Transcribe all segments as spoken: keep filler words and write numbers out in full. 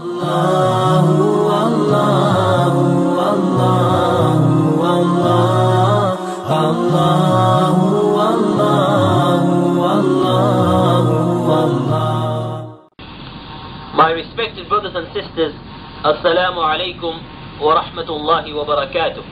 الله والله والله والله الله والله والله والله. My respected brothers and sisters, Assalamu alaikum wa rahmatullahi wa barakatuh.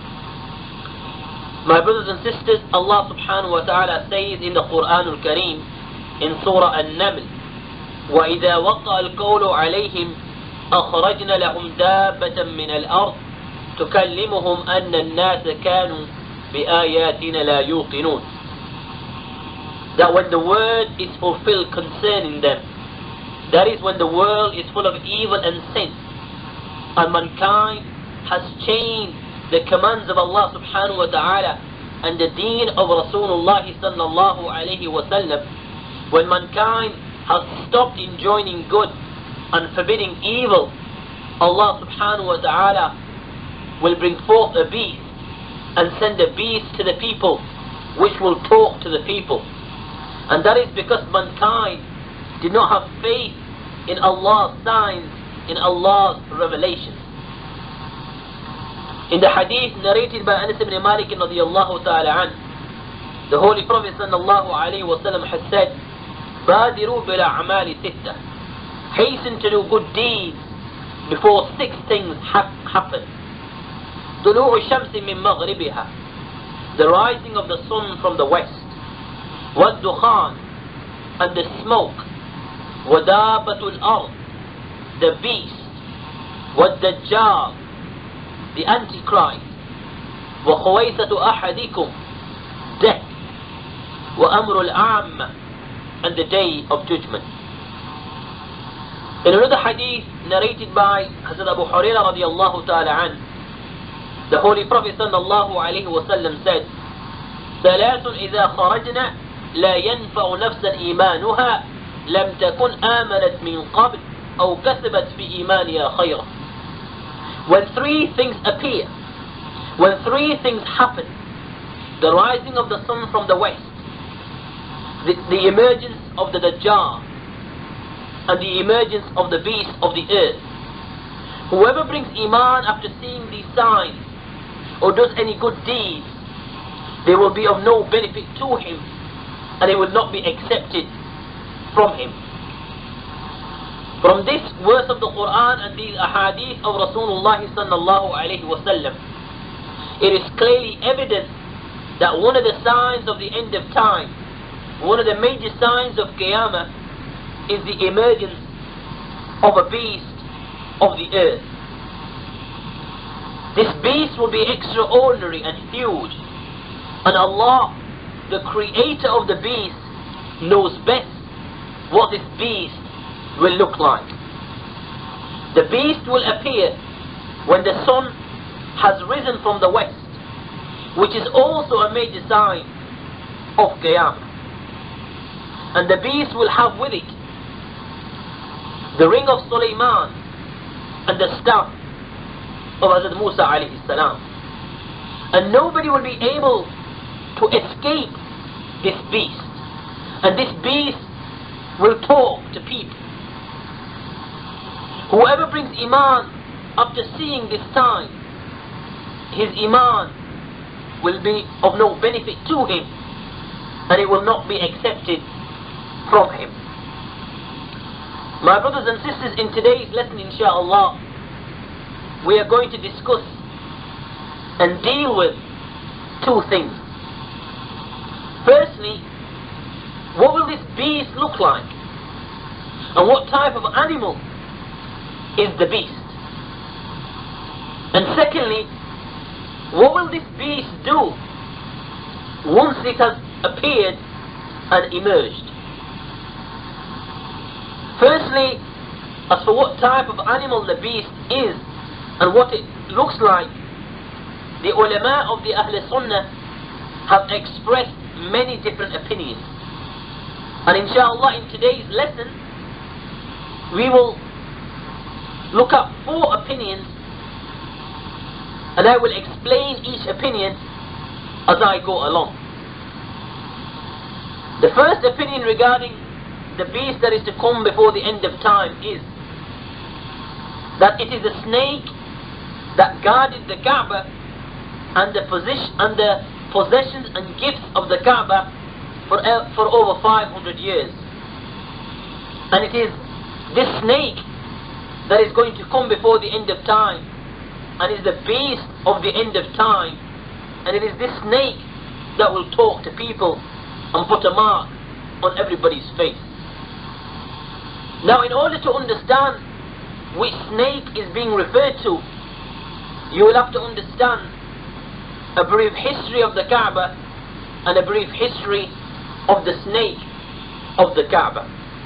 My brothers and sisters, Allah subhanahu wa ta'ala says in the Quran al-Kareem in Surah An-Naml, وَإِذَا وَقَعَ الْقَوْلُ عَلَيْهِمْ أَخْرَجْنَ لَهُمْ دَابَّةً مِّنَ الْأَرْضِ تُكَلِّمُهُمْ أَنَّ النَّاسَ كَانُوا بِآيَاتِنَا لَا يُوقِنُونَ. That when the word is fulfilled concerning them, that is when the world is full of evil and sin, and mankind has changed the commands of Allah subhanahu wa ta'ala and the deen of Rasulullah sallallahu alayhi wa sallam, when mankind has stopped enjoining good and forbidding evil, Allah subhanahu wa ta'ala will bring forth a beast and send a beast to the people which will talk to the people. And that is because mankind did not have faith in Allah's signs, in Allah's revelations. In the hadith narrated by Anas ibn Malik radiyallahu ta'ala an, the Holy Prophet sallallahu alayhi wa sallam has said, بادروا بالأعمال ستة. Hasten to do good deeds before six things ha happen. طلوع الشمس من مغربها, the rising of the sun from the west. والدخان, and the smoke. ودابة الأرض, the beast. والدجال, the Antichrist. وخويسة أحدكم, death. وأمر العامة, and the day of judgment. In another hadith narrated by Hazrat Abu Hurairah radiyallahu ta'ala an, the Holy Prophet sallallahu alayhi wa sallam said, ثلاث إذا خرجنا لا ينفع نفسا إيمانها لم تكن آمنت من قبل أو كسبت في إيمانها خيرا. When three things appear, when three things happen, the rising of the sun from the west, The, the emergence of the Dajjal, and the emergence of the beast of the earth. Whoever brings Iman after seeing these signs, or does any good deeds, they will be of no benefit to him, and it will not be accepted from him. From this verse of the Quran and these ahadith of Rasulullah sallallahu alayhi wa sallam, it is clearly evident that one of the signs of the end of time, one of the major signs of Qiyamah, is the emergence of a beast of the earth. This beast will be extraordinary and huge, and Allah, the creator of the beast, knows best what this beast will look like. The beast will appear when the sun has risen from the west, which is also a major sign of Qiyamah. And the beast will have with it the ring of Sulaiman and the staff of Hazrat Musa alayhi salam. And nobody will be able to escape this beast. And this beast will talk to people. Whoever brings Iman after seeing this sign, his Iman will be of no benefit to him, and it will not be accepted from him. My brothers and sisters, in today's lesson, inshaAllah, we are going to discuss and deal with two things. Firstly, what will this beast look like? And what type of animal is the beast? And secondly, what will this beast do once it has appeared and emerged? Firstly, as for what type of animal the beast is and what it looks like, the ulama of the Ahl Sunnah have expressed many different opinions. And inshallah, in today's lesson, we will look at four opinions, and I will explain each opinion as I go along. The first opinion regarding the beast that is to come before the end of time is that it is the snake that guarded the Kaaba and the position and the possessions and gifts of the Kaaba for uh, for over five hundred years. And it is this snake that is going to come before the end of time, and is the beast of the end of time, and it is this snake that will talk to people and put a mark on everybody's face. Now, in order to understand which snake is being referred to, you will have to understand a brief history of the Kaaba and a brief history of the snake of the Kaaba.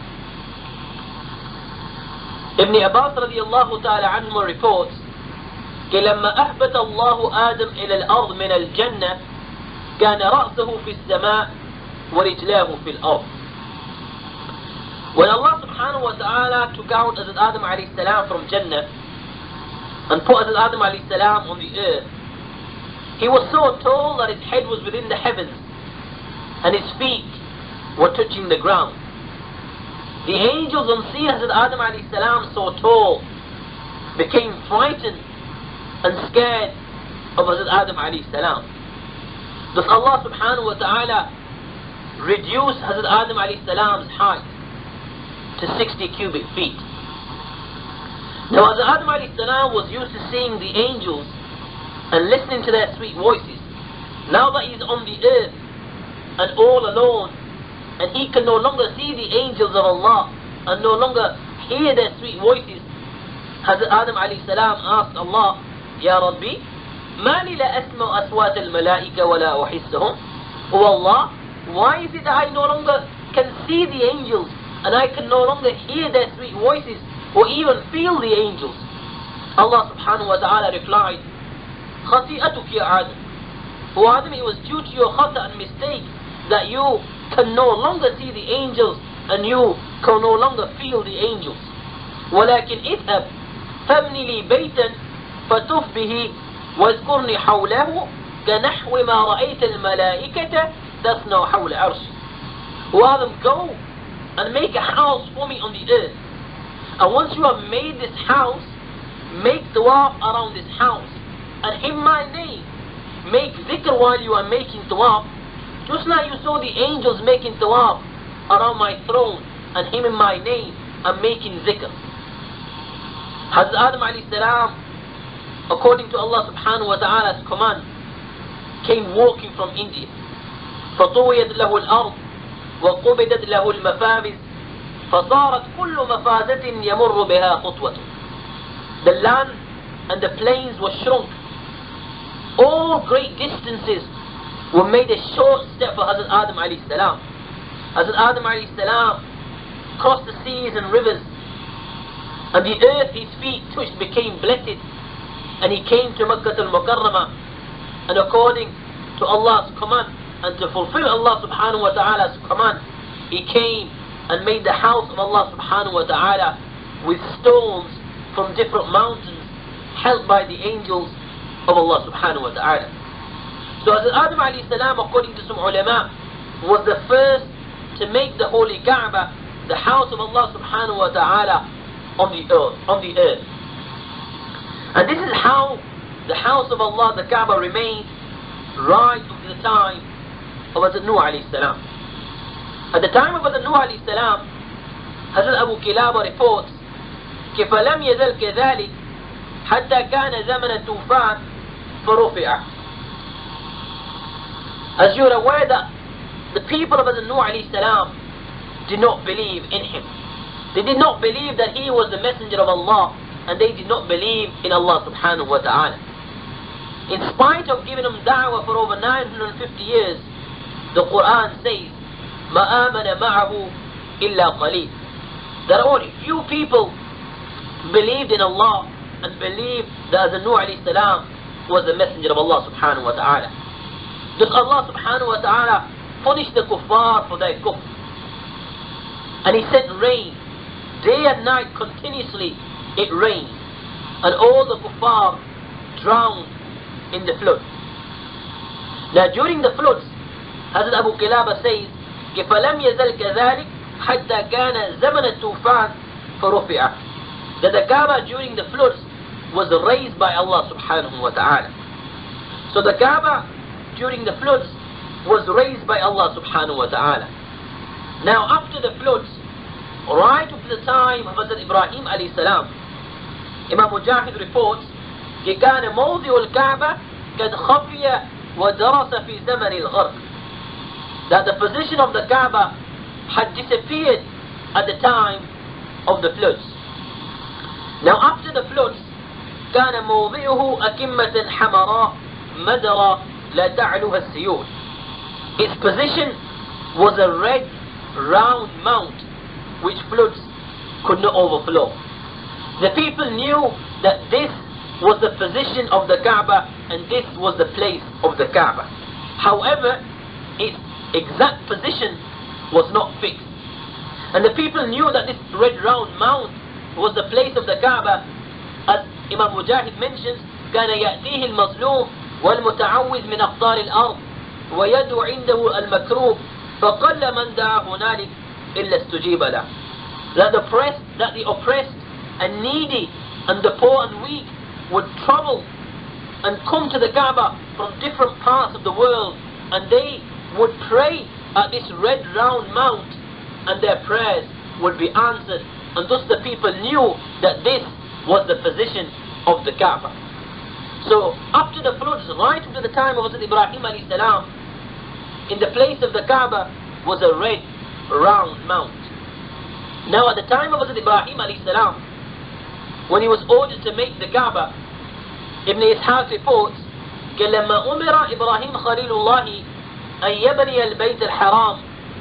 Ibn Abbas radiallahu ta'ala anhu reports कि لما أهبط الله آدم إلى الأرض من الجنة كان رأسه في السماء ورجلاه في الأرض. When Allah subhanahu wa ta'ala took out Hazrat Adam alayhi salam from Jannah and put Hazrat Adam alayhi salam on the earth, he was so tall that his head was within the heavens and his feet were touching the ground. The angels, on seeing Hazrat Adam alayhi salam so tall, became frightened and scared of Hazrat Adam alayhi salam. Thus Allah subhanahu wa ta'ala reduced Hazrat Adam alayhi salam's height to sixty cubic feet. Now Hazrat Adam alayhi salam was used to seeing the angels and listening to their sweet voices. Now that he is on the earth and all alone, and he can no longer see the angels of Allah and no longer hear their sweet voices, Hazrat Adam alayhi salam asked Allah, Ya Rabbi, ما لي لا أسمع أصوات الملائكة ولا أحسهم? Oh Allah, why is it that I no longer can see the angels and I can no longer hear their sweet voices or even feel the angels? Allah subhanahu wa ta'ala replied, خطيئتك يا Adam. O Adam, it was due to your khata and mistake that you can no longer see the angels and you can no longer feel the angels. ولكن اذهب فابني لي بيتا فطف به واذكرني حوله كنحو ما رأيت الملائكة تصنع حول عرشي. O Adam, go and make a house for me on the earth. And once you have made this house, make tawaf around this house. And in my name, make dhikr while you are making tawaf, just like you saw the angels making tawaf around my throne and him in my name and making dhikr. Hazrat Adam alayhi salam, according to Allah subhanahu wa ta'ala's command, came walking from India. فطويت له الأرض وقبضت له المفابز فصارت كل مفازة يمر بها خطوة. The land and the plains were shrunk. All great distances were made a short step for Hazrat Adam alayhi salam. Hazrat Adam alayhi salam crossed the seas and rivers, and the earth his feet touched became blessed, and he came to Makkah al-Mukarramah, and according to Allah's command and to fulfill Allah subhanahu wa ta'ala's command, he came and made the house of Allah subhanahu wa ta'ala with stones from different mountains held by the angels of Allah subhanahu wa ta'ala. So Hazrat Adam alayhi salam, according to some ulama, was the first to make the holy Kaaba, the house of Allah subhanahu wa ta'ala, on the earth, on the earth. And this is how the house of Allah, the Kaaba, remained right up to the time of Hazrat Nuh alayhi salam. At the time of Hazrat Nuh alayhi salam, Hazrat Abu Kilaba reports, فلم يزل كذلك حتى كان زمن الطوفان فرفع. As you are aware that the people of Hazrat Nuh alayhi salam did not believe in him. They did not believe that he was the messenger of Allah, and they did not believe in Allah subhanahu wa ta'ala. In spite of giving them da'wah for over nine hundred fifty years, the Quran says, مَا آمَنَ مَعَهُ إِلَّا قَلِيلٌ. That only few people believed in Allah and believed that Hazrat Nuh alayhi salam was the messenger of Allah subhanahu wa ta'ala. Thus Allah subhanahu wa ta'ala punished the kuffar for their kufr. And he sent rain. Day and night continuously it rained. And all the kuffar drowned in the flood. Now during the floods, Hazrat Abu Kilaba says, فَلَمْ يَزَلْ كَذَلِكَ حَتَّى كَانَ زَمَنَ الطُّوفَانِ فَرُفِعَ. that the Kaaba during the floods was raised by Allah subhanahu wa ta'ala. So the Kaaba during the floods was raised by Allah subhanahu wa ta'ala. Now after the floods, right up to the time of Hazrat Ibrahim alayhi salam, Imam Mujahid reports कि كان موضع الكعبة قد خفي ودرس في زمن الغرق, that the position of the Kaaba had disappeared at the time of the floods. Now after the floods, كان موضعه أكمة حمراء مدرة لا تعلوها السيول. Its position was a red round mount which floods could not overflow. The people knew that this was the position of the Kaaba and this was the place of the Kaaba. However, its exact position was not fixed. And the people knew that this red round mount was the place of the Kaaba. As Imam Mujahid mentions, كان يأتيه المظلوم والمتعوذ من أقطار الأرض ويدعو عنده المكروب فقل من دعا هنالك إلا استجيب له. That the oppressed, that the oppressed and needy and the poor and weak would travel and come to the Kaaba from different parts of the world, and they would pray at this red round mount and their prayers would be answered, and thus the people knew that this was the position of the Kaaba. So after the floods, right up to the time of Hazrat Ibrahim alayhi salam, in the place of the Kaaba was a red round mount. Now at the time of Hazrat Ibrahim alayhi salam, when he was ordered to make the Kaaba, Ibn Ishaq reports que لما أمر إبراهيم خليل الله أن يبني البيت الحرام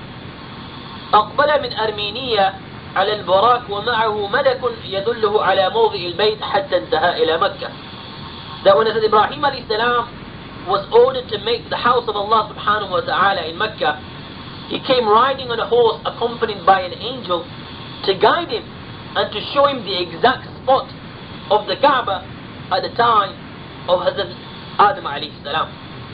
أقبل من أرمينيا على البراك ومعه ملك يدله على موضع البيت حتى انتهى إلى مكة. That when Hazrat Ibrahim alayhi salam was ordered to make the house of Allah subhanahu wa ta'ala in Mecca, he came riding on a horse accompanied by an angel to guide him and to show him the exact spot of the Kaaba at the time of Hazrat Adam alayhi salam.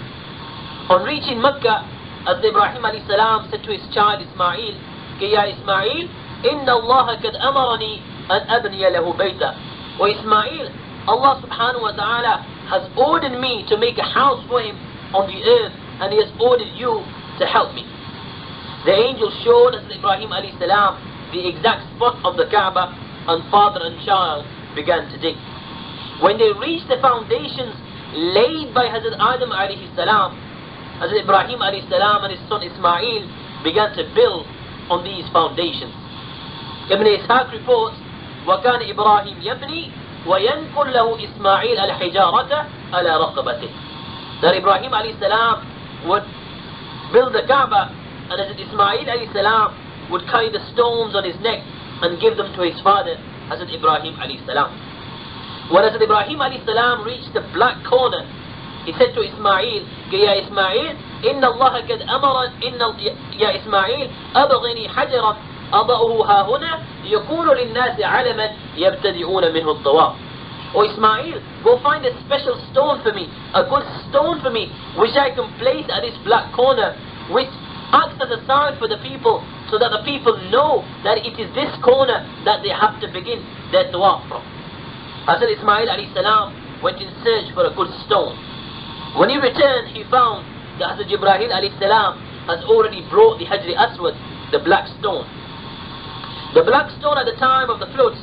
On reaching Mecca, Hazrat Ibrahim alayhi salam said to his child Ismail, कि يا إسماعيل إن الله قد أمرني أن أبني له بيتا. Or Ismail, Allah subhanahu wa ta'ala has ordered me to make a house for him on the earth, and he has ordered you to help me. The angel showed Hazrat Ibrahim alayhi salam the exact spot of the Kaaba, and father and child began to dig. When they reached the foundations laid by Hazrat Adam alayhi salam, Hazrat Ibrahim alayhi salam and his son Ismail began to build on these foundations. Ibn Ishaq reports, وَكَانَ إِبْرَاهِيم يَبْنِي وَيَنْقُلْ لَهُ إِسْمَاعِيلَ الْحِجَارَةَ عَلَى رَقَبَتِهِ. That Ibrahim alayhi salam would build the Kaaba, and Hazrat Ismail alayhi salam would carry the stones on his neck and give them to his father, Hazrat Ibrahim alayhi salam. When Hazrat Ibrahim alayhi salam reached the black corner, he said to Ismail, يا إسماعيل إن الله قد أمر إن يا إسماعيل أبغني حجرا أضعه ها هنا يكون للناس علما يبتدئون منه الطواف. Or Ismail, go find a special stone for me, a good stone for me, which I can place at this black corner, which acts as a sign for the people, so that the people know that it is this corner that they have to begin their tawaf from. Hazrat Ismail alayhi salam went in search for a good stone. When he returned, he found that Hazrat Jibreel alayhi salam has already brought the Hajr Aswad, the black stone. The black stone at the time of the floods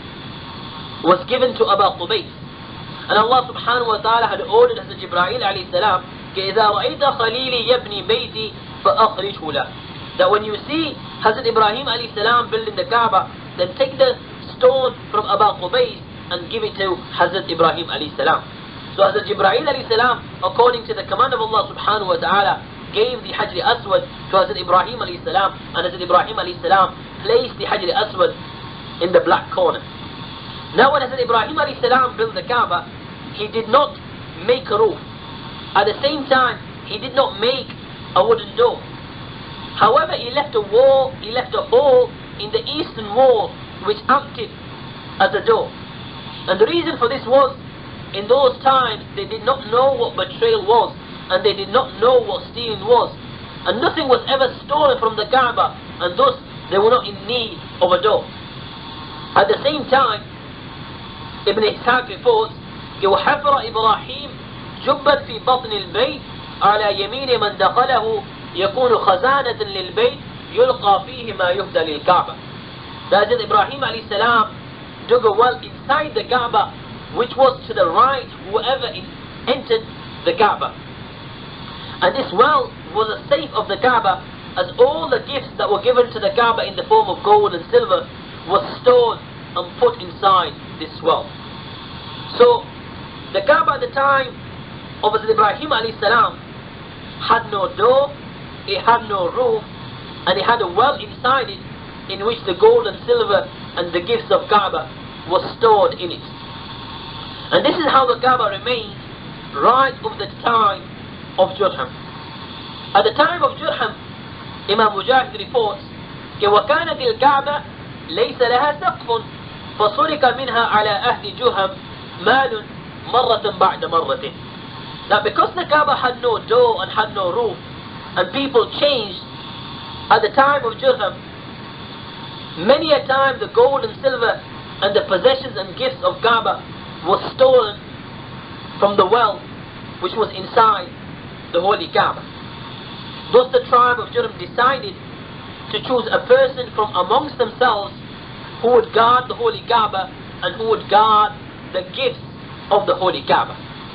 was given to Abu Qubays, and Allah subhanahu wa ta'ala had ordered Hazrat Jibreel alayhi salam إذا رأيت خليلي يبني بيتي فأخرجه له. That when you see Hazrat Ibrahim alayhi salam building the Kaaba, then take the stone from Abu Qubays and give it to Hazrat Ibrahim alayhi salam. So Hazrat Jibreel alayhi salam, according to the command of Allah subhanahu wa ta'ala, gave the Hajr Aswad to Hazrat Ibrahim alayhi salam, and Hazrat Ibrahim alayhi salam placed the Hajr Aswad in the black corner. Now when Hazrat Ibrahim alayhi salam built the Kaaba, he did not make a roof. At the same time, he did not make a wooden door. However, he left a wall, he left a hole in the eastern wall which acted as a door. And the reason for this was, in those times, they did not know what betrayal was, and they did not know what stealing was. And nothing was ever stolen from the Kaaba, and thus they were not in need of a door. At the same time, Ibn Ishaq reports, وحفر إبراهيم جبا في بطن البيت على يمين من دخله يكون خزانة للبيت يلقى فيه ما يهدى للكعبة. That is, Ibrahim alayhi salam dug a well inside the Kaaba, which was to the right whoever entered the Kaaba. And this well was a safe of the Kaaba, as all the gifts that were given to the Kaaba in the form of gold and silver was stored and put inside this well. So the Kaaba at the time of Ibrahim alayhi salam had no door, it had no roof, and it had a well inside it in which the gold and silver and the gifts of Kaaba was stored in it. And this is how the Kaaba remained right up the time of Jurham. At the time of Jurham, Imam Mujahid reports, وَكَانَتِ الْكَعْبَةِ لَيْسَ لَهَا سَقْفٌ فَصُرِكَ مِنْهَا عَلَى أَهْلِ جُرْهَمْ مَالٌ مَرَّةً بَعْدَ مَرَّةٍ. Now because the Kaaba had no door and had no roof, and people changed at the time of Jurham, many a time the gold and silver and the possessions and gifts of Kaaba was stolen from the well which was inside the holy Kaaba. Thus the tribe of Jurham decided to choose a person from amongst themselves who would guard the holy Kaaba and who would guard the gifts of the holy Kaaba.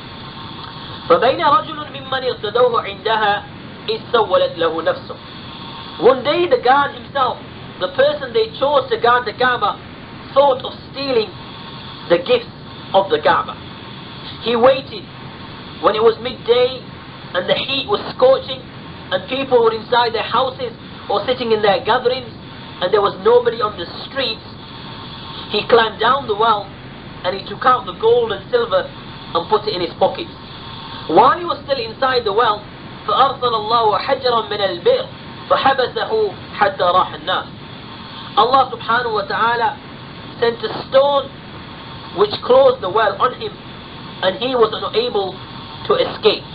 فَبَيْنَ رَجُلٌ مِمَّنِ اغْتَدَوْهُ عِنْدَهَا إِذْ سَوَّلَتْ لَهُ نَفْسُهُ. One day the guard himself, the person they chose to guard the Kaaba, thought of stealing the gifts of the Kaaba. He waited when it was midday and the heat was scorching and people were inside their houses or sitting in their gatherings and there was nobody on the streets. He climbed down the well and he took out the gold and silver and put it in his pockets. While he was still inside the well, فَأَرْسَلَ اللَّهُ حَجَرًا مِنَ الْبِئْرِ فَحَبَسَهُ حَتَّى رَاحَ النَّاسِ. Allah subhanahu wa ta'ala sent a stone which closed the well on him and he was unable to escape.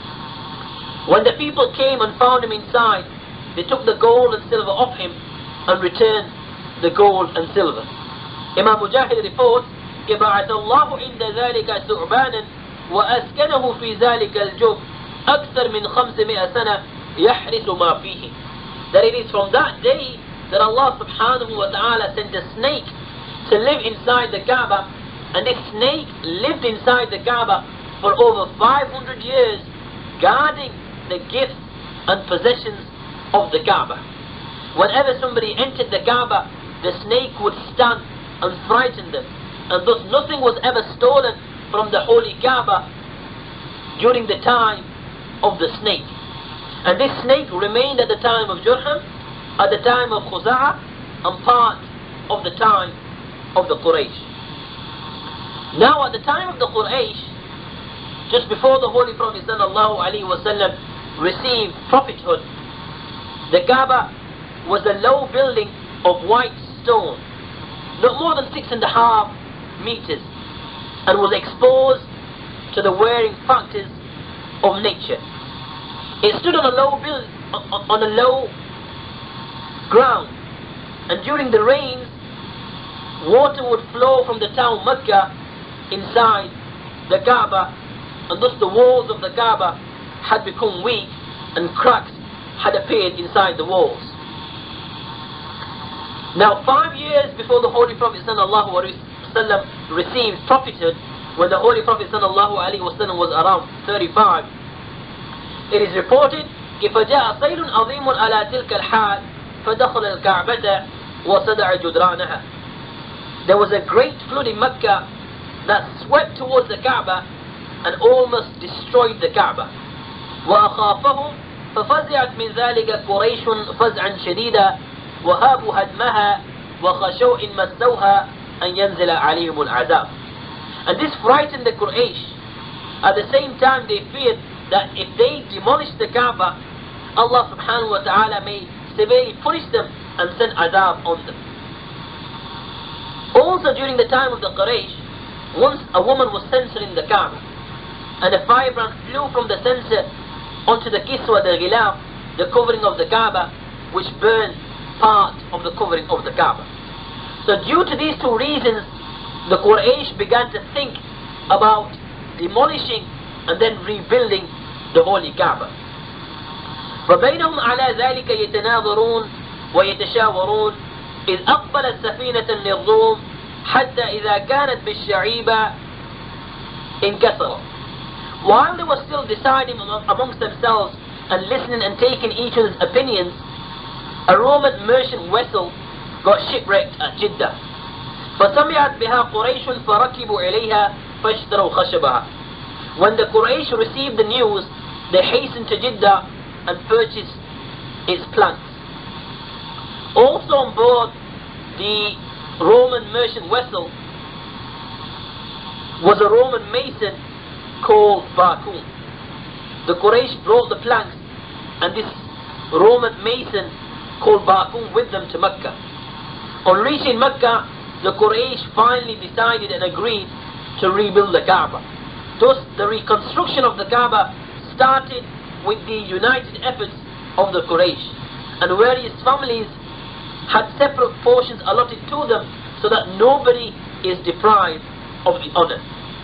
When the people came and found him inside, they took the gold and silver off him and returned the gold and silver. Imam Mujahid reports, يَبَعَثَ اللَّهُ عِنْدَ ذَلِكَ ثُعْبَانًا وأسكنه في ذلك الجب أكثر من خمسمائة سنة يحرس ما فيه. That it is from that day that Allah subhanahu wa ta'ala sent a snake to live inside the Kaaba, and this snake lived inside the Kaaba for over five hundred years, guarding the gifts and possessions of the Kaaba. Whenever somebody entered the Kaaba, the snake would stand and frighten them, and thus nothing was ever stolen from the holy Kaaba during the time of the snake. And this snake remained at the time of Jurham, at the time of Khuza'a, and part of the time of the Quraysh. Now at the time of the Quraysh, just before the Holy Prophet sallallahu alaihi wasallam received prophethood, the Kaaba was a low building of white stone, not more than six and a half meters, and was exposed to the wearing factors of nature. It stood on a low build, on a low ground, and during the rains, water would flow from the town Mecca inside the Kaaba, and thus the walls of the Kaaba had become weak and cracks had appeared inside the walls. Now, five years before the Holy Prophet sallallahu alaihi wasallam received prophethood, when the Holy Prophet sallallahu alaihi wasallam was around thirty-five, it is reported فَجَاءَ صَيْلٌ عَظِيمٌ عَلَى تِلْكَ الْحَالِ فَدَخَلَ الْكَعْبَةَ وَصَدَعَ جُدْرَانَهَا. There was a great flood in Mecca that swept towards the Kaaba and almost destroyed the Kaaba. وَأَخَافَهُمْ فَفَزِعَتْ مِنْ ذَلِكَ قُرَيْشٌ فَزْعًا شَدِيدًا وَهَابُوا هَدْمَهَا وَخَشَوْا إِنْ مَسَّوْهَا أَنْ يَنْزِلَ عَلَيْهِمُ الْعَذَابُ. And this frightened the Quraysh. At the same time, they feared that if they demolish the Kaaba, Allah subhanahu wa ta'ala may severely punish them and send azab on them. Also during the time of the Quraysh, once a woman was censoring the Kaaba, and a firebrand flew from the censer onto the kiswa, the ghilaf, the covering of the Kaaba, which burned part of the covering of the Kaaba. So due to these two reasons, the Quraysh began to think about demolishing and then rebuilding the Holy Kaaba. فبينهم على ذلك يتناظرون ويتشاورون إذ أقبلت سفينة للروم حتى إذا كانت بالشعيبة انكسرت. While they were still deciding amongst themselves and listening and taking each other's opinions, a Roman merchant vessel got shipwrecked at Jeddah. فسمعت بها قريش فركبوا إليها فاشتروا خشبها. When the Quraysh received the news, they hastened to Jeddah and purchased its planks. Also on board the Roman merchant vessel was a Roman mason called Bakun. The Quraysh brought the planks and this Roman mason called Bakun with them to Mecca. On reaching Mecca, the Quraysh finally decided and agreed to rebuild the Kaaba. Thus, the reconstruction of the Kaaba started with the united efforts of the Quraysh, and various families had separate portions allotted to them so that nobody is deprived of the honor.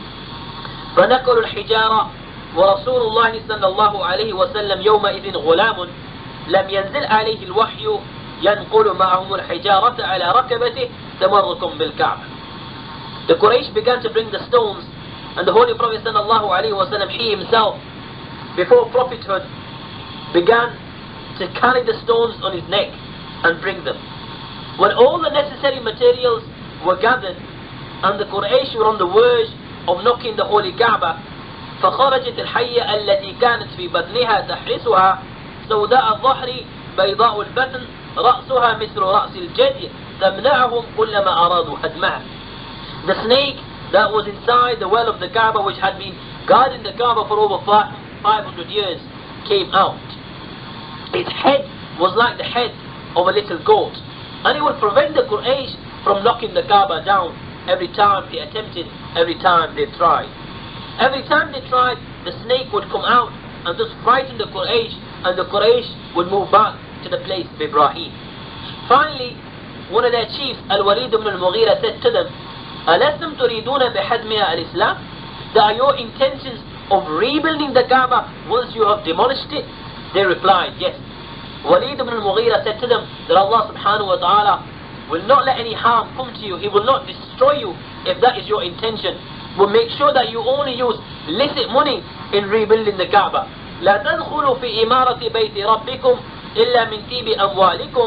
فنقلوا الحجارة ورسول الله صلى الله عليه وسلم يومئذ غلام لم ينزل عليه الوحي ينقل معهم الحجارة على ركبته تمركم بالكعبة. The Quraysh began to bring the stones, and the Holy Prophet صلى الله عليه وسلم, he himself, before prophethood, began to carry the stones on his neck and bring them. When all the necessary materials were gathered and the Quraysh were on the verge of knocking the Holy Kaaba, فخرجت الحية التي كانت في بطنها تحرسها سوداء الظهر بيضاء البطن رأسها مثل رأس الجدي تمنعهم كلما أرادوا هدمها. The snake that was inside the well of the Kaaba, which had been guarding the Kaaba for over five hundred years, came out. Its head was like the head of a little goat, and it would prevent the Quraysh from knocking the Kaaba down every time they attempted, every time they tried. Every time they tried, the snake would come out and thus frighten the Quraysh, and the Quraysh would move back to the place of Ibrahim. Finally, one of their chiefs, Al-Walid ibn al-Mughira, said to them, أَلَسْتُمْ تُرِيدُونَ بِحَدْمِهَا الْإِسْلَامِ? That are your intentions of rebuilding the Kaaba once you have demolished it? They replied, yes. Walid ibn al-Mughira said to them that Allah subhanahu wa ta'ala will not let any harm come to you. He will not destroy you if that is your intention. But make sure that you only use licit money in rebuilding the Kaaba. لا تدخلوا في إمارة بيت ربكم إلا من طيب أموالكم.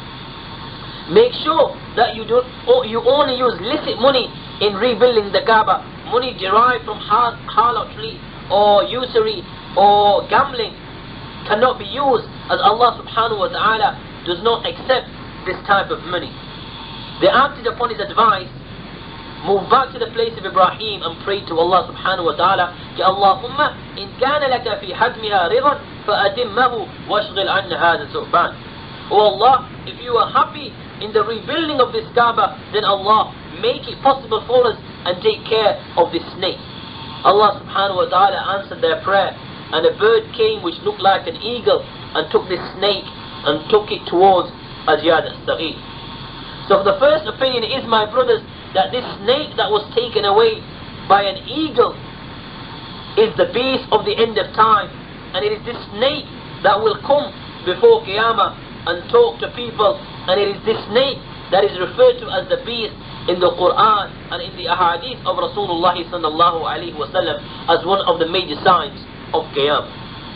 Make sure that you do, or you only use licit money in rebuilding the Kaaba. Money derived from harlotry or usury or gambling cannot be used, as Allah subhanahu wa ta'ala does not accept this type of money. They acted upon his advice, moved back to the place of Ibrahim and prayed to Allah subhanahu wa ta'ala, Ya Allahumma in kana laka fi hadmiha ridan fa'atimmahu washghil anna hadha su'ban. Oh Allah, if you are happy in the rebuilding of this Kaaba, then Allah, make it possible for us and take care of this snake. Allah subhanahu wa ta'ala answered their prayer, and a bird came which looked like an eagle and took this snake and took it towards Ajyad al-Saghir. So the first opinion is, my brothers, that this snake that was taken away by an eagle is the beast of the end of time, and it is this snake that will come before Qiyamah and talk to people, and it is this snake that is referred to as the beast in the Quran and in the ahadith of Rasulullah sallallahu alaihi wasallam as one of the major signs of Qiyamah.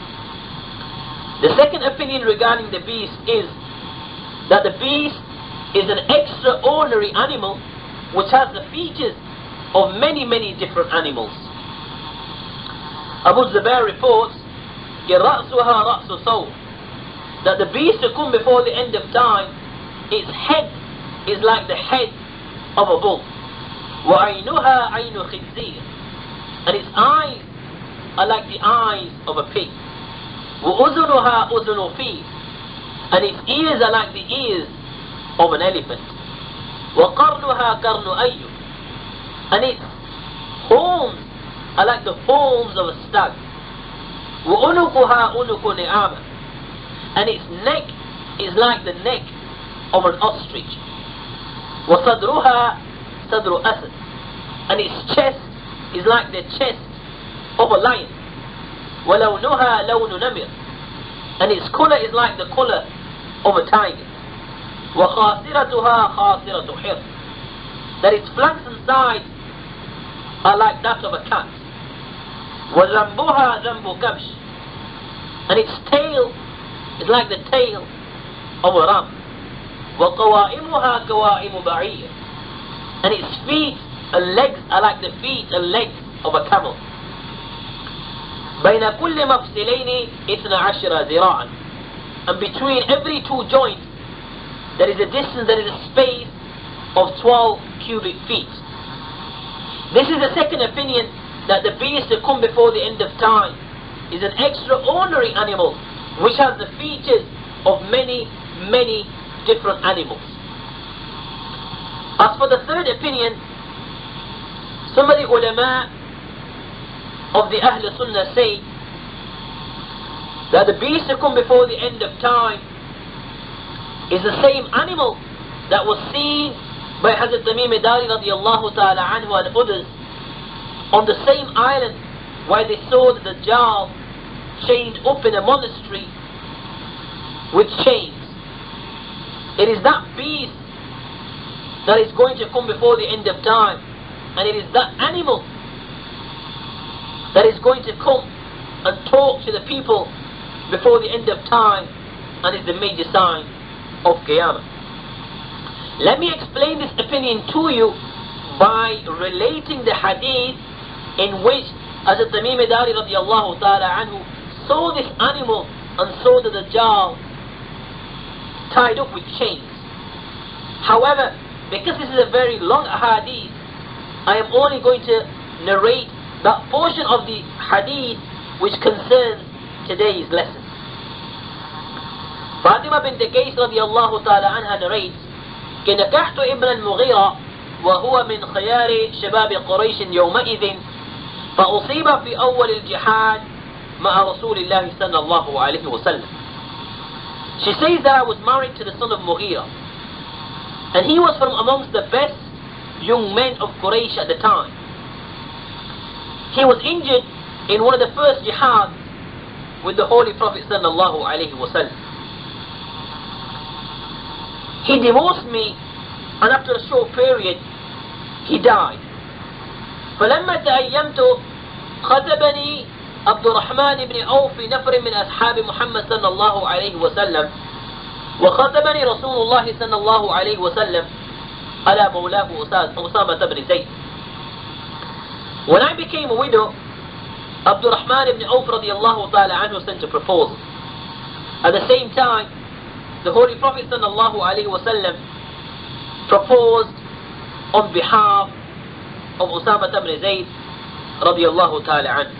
The second opinion regarding the beast is that the beast is an extraordinary animal which has the features of many many different animals. Abu Zubair reports يَرَأْسُهَا رَأْسُ صَوْرٍ, that the beast to come before the end of time, its head is like the head of a bull. وَعَيْنُهَا عَيْنُ خِنْزِيرٍ, and its eyes are like the eyes of a pig. وَأُذُنُهَا أُذُنُ فِيلٍ, and its ears are like the ears of an elephant. وَقَرْنُهَا قَرْنُ أَيُّ, and its horns are like the horns of a stag. وَأُنُقُهَا أُنُقُ نِعَامًا, and its neck is like the neck of an ostrich. وَصَدْرُهَا صَدْرُ أَسَدٍ, and its chest is like the chest of a lion. وَلَوْنُهَا لَوْنُ نَمِرٍ, and its colour is like the colour of a tiger. وَخَاصِرَتُهَا خَاصِرَةُ حِرٍ, that its flanks and sides are like that of a cat. وَذَنْبُهَا ذَنْبُ كَبْشٍ, and its tail is like the tail of a ram. وَقَوَائِمُهَا قَوَائِمُ بَعِيرٍ, and its feet and legs are like the feet and legs of a camel. بَيْنَ كُلِّ مَفْصِلَيْنِ اثْنَ عَشْرَ ذِرَاعًا, and between every two joints there is a distance, there is a space of twelve cubic feet. This is the second opinion, that the beast to come before the end of time is an extraordinary animal which has the features of many, many different animals. As for the third opinion, some of the ulama of the Ahl Sunnah say that the beast to come before the end of time is the same animal that was seen by Hazrat Tamim Dari radiallahu ta'ala anhu and others on the same island where they saw the Dajjal chained up in a monastery with chains. It is that beast that is going to come before the end of time, and it is that animal that is going to come and talk to the people before the end of time, and is the major sign of Qiyamah. Let me explain this opinion to you by relating the hadith in which Hazrat Tamim Dari radiallahu ta'ala anhu saw this animal and saw the Dajjal tied up with chains. However, because this is a very long hadith, I am only going to narrate that portion of the hadith which concerns today's lesson. Fatima bint Qais radiallahu ta'ala anha narrates, نكحت ابن المغيرة وهو من خيار شباب قريش يومئذ فأصيب في أول الجهاد مع رسول الله صلى الله عليه وسلم. She says that I was married to the son of Mughira, and he was from amongst the best young men of Quraysh at the time. He was injured in one of the first jihads with the Holy Prophet صلى الله عليه وسلم. He divorced me, and after a short period he died. فلما تأيمت خطبني عبد الرحمن بن عوف نفر من أصحاب محمد صلى الله عليه وسلم وخطبني رسول الله صلى الله عليه وسلم على مولاه أسامة بن زيد. When I became a widow, Abdul Rahman ibn Auf radiallahu ta'ala anhu sent a proposal. At the same time, the Holy Prophet sallallahu alayhi wa sallam proposed on behalf of Usama ibn Zayd radiallahu ta'ala anhu.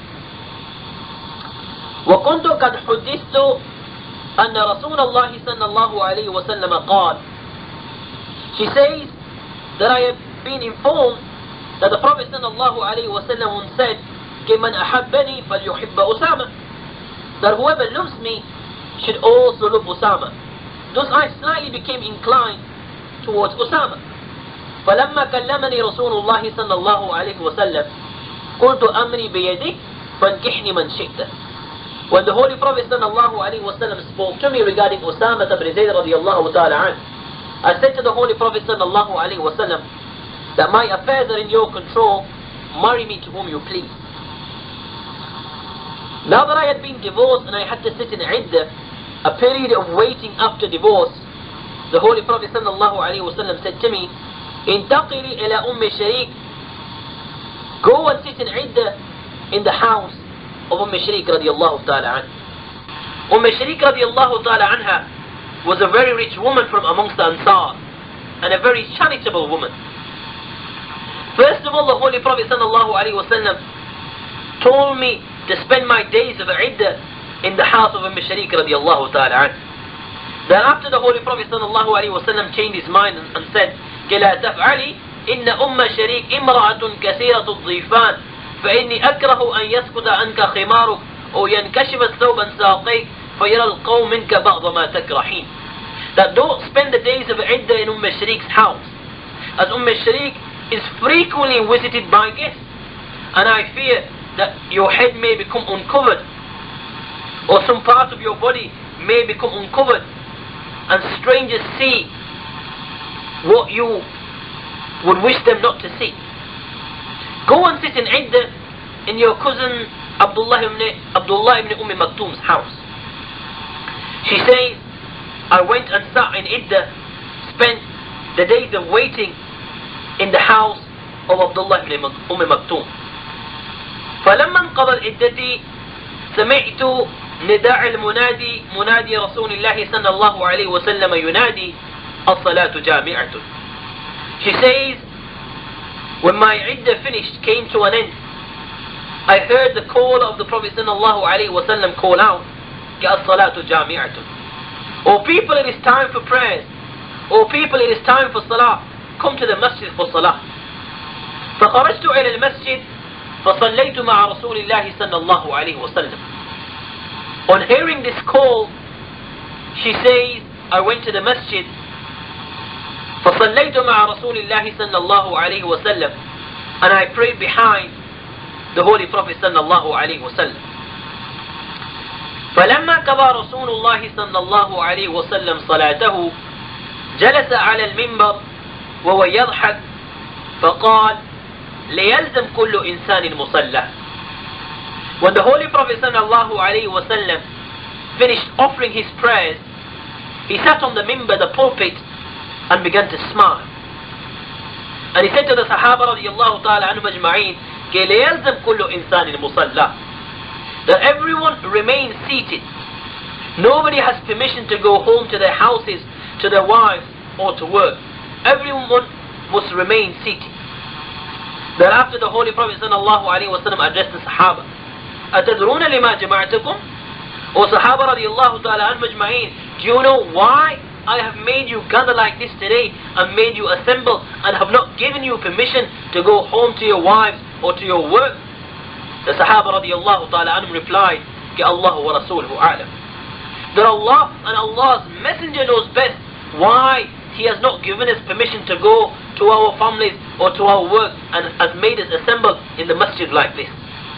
وكنت قد حدثت أن رسول الله صلى الله عليه وسلم قال. She says that I have been informed that the Prophet sallallahu alayhi wa sallam said, كمن أحبني فليحب أسامة, that whoever loves me should also love Usama. Thus I slightly became inclined towards Usama. فلما كلمني رسول الله صلى الله عليه وسلم قلت أمري بيدك فانكحني من شئت. When the Holy Prophet sallallahu alayhi wa sallam spoke to me regarding Usama ibn Zayd radiallahu ta'ala anhu, I said to the Holy Prophet sallallahu alayhi wa sallam that my affairs are in your control, marry me to whom you please. Now that I had been divorced and I had to sit in iddah, a period of waiting after divorce, the Holy Prophet sallallahu alayhi wa sallam said to me, intaqili ila Umm Sharik, go and sit in iddah in the house of Umm Sharik radiallahu ta'ala anha. Umm Sharik radiallahu ta'ala anha was a very rich woman from amongst the Ansar, and a very charitable woman. First of all, the Holy Prophet sallallahu alayhi wa sallam told me to spend my days of iddah in the house of Umm Sharik radiallahu ta'ala anha. Then after the Holy Prophet sallallahu alayhi wa sallam changed his mind and, and said, لا تفعلي إن أم شريك امرأة كثيرة الضيفان فإني أكره أن يسكت عنك خمارك أو ينكشف الثوب عن ساقيك فيرى القوم منك بعض ما تكرهين. That don't spend the days of iddah in Umm Sharik's house, as Umm Sharik is frequently visited by guests, and I fear that your head may become uncovered, or some part of your body may become uncovered, and strangers see what you would wish them not to see. Go and sit in Iddah in your cousin Abdullah ibn, Abdullah ibn Umm Maktoum's house. She says, I went and sat in Iddah, spent the days of waiting in the house of Abdullah ibn Umm Maktoum. فلما انقضى العدة سمعت نداء المنادي منادي رسول الله صلى الله عليه وسلم ينادي الصلاة جامعة. She says, when my iddah finished, came to an end, I heard the call of the Prophet صلى الله عليه وسلم call out, الصلاة جامعة. O people, it is time for prayers. O people, it is time for salah. Come to the masjid for salah. فخرجت إلى المسجد فصليت مع رسول الله صلى الله عليه وسلم. On hearing this call, she says, I went to the masjid فصليت مع رسول الله صلى الله عليه وسلم, and I prayed behind the Holy Prophet صلى الله عليه وسلم. فلما قضى رسول الله صلى الله عليه وسلم صلاته جلس على المنبر وهو يضحك فقال ليلزم كل إنسان مصلى. When the Holy Prophet صلى الله عليه وسلم finished offering his prayers, he sat on the minbar, the pulpit, and began to smile. And he said to the Sahaba رضي الله تعالى عنهم أجمعين ليلزم كل إنسان مصلى, that everyone remains seated. Nobody has permission to go home to their houses, to their wives, or to work. Everyone must remain seated. That after the Holy Prophet sallallahu alaihi wasallam addressed the Sahaba, أتدرون لما جمعتكم? O Sahaba radiallahu ta'ala anhum ajma'in, do you know why I have made you gather like this today and made you assemble and have not given you permission to go home to your wives or to your work? The Sahaba radiallahu ta'ala anhum replied, Ki Allah wa Rasuluhu a'lam. That Allah and Allah's Messenger knows best why He has not given us permission to go to our families or to our work and has made us assemble in the masjid like this.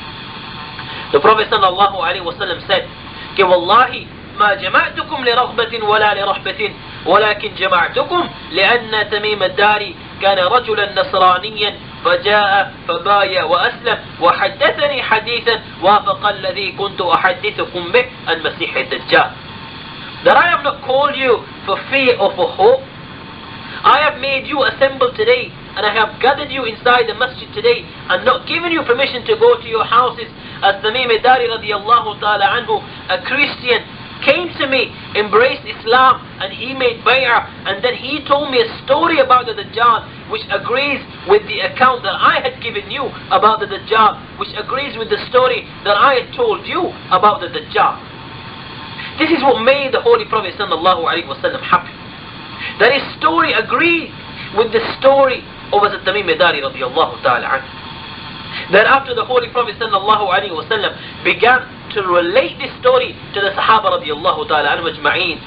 The Prophet sallallahu alaihi wasallam said, Ki wallahi ما جمعتكم لرغبة ولا لرهبة ولكن جمعتكم لأن تميم الداري كان رجلا نصرانيا فجاء فبايع وأسلم وحدثني حديثا وافق الذي كنت أحدثكم به المسيح الدجال. That I have not called you for fear or for hope. I have made you assemble today, and I have gathered you inside the masjid today and not given you permission to go to your houses, as Tamim Dari radiallahu ta'ala anhu, a Christian, came to me, embraced Islam, and he made bay'ah, and then he told me a story about the Dajjal which agrees with the account that I had given you about the Dajjal, which agrees with the story that I had told you about the Dajjal. This is what made the Holy Prophet sallallahu alaihi wasallam happy, that his story agreed with the story of Hazrat Tamim Dari radiallahu ta'ala anhu. That after the Holy Prophet sallallahu alaihi wasallam began to relate this story to the Sahaba radiallahu ta'ala anhu ajma'in,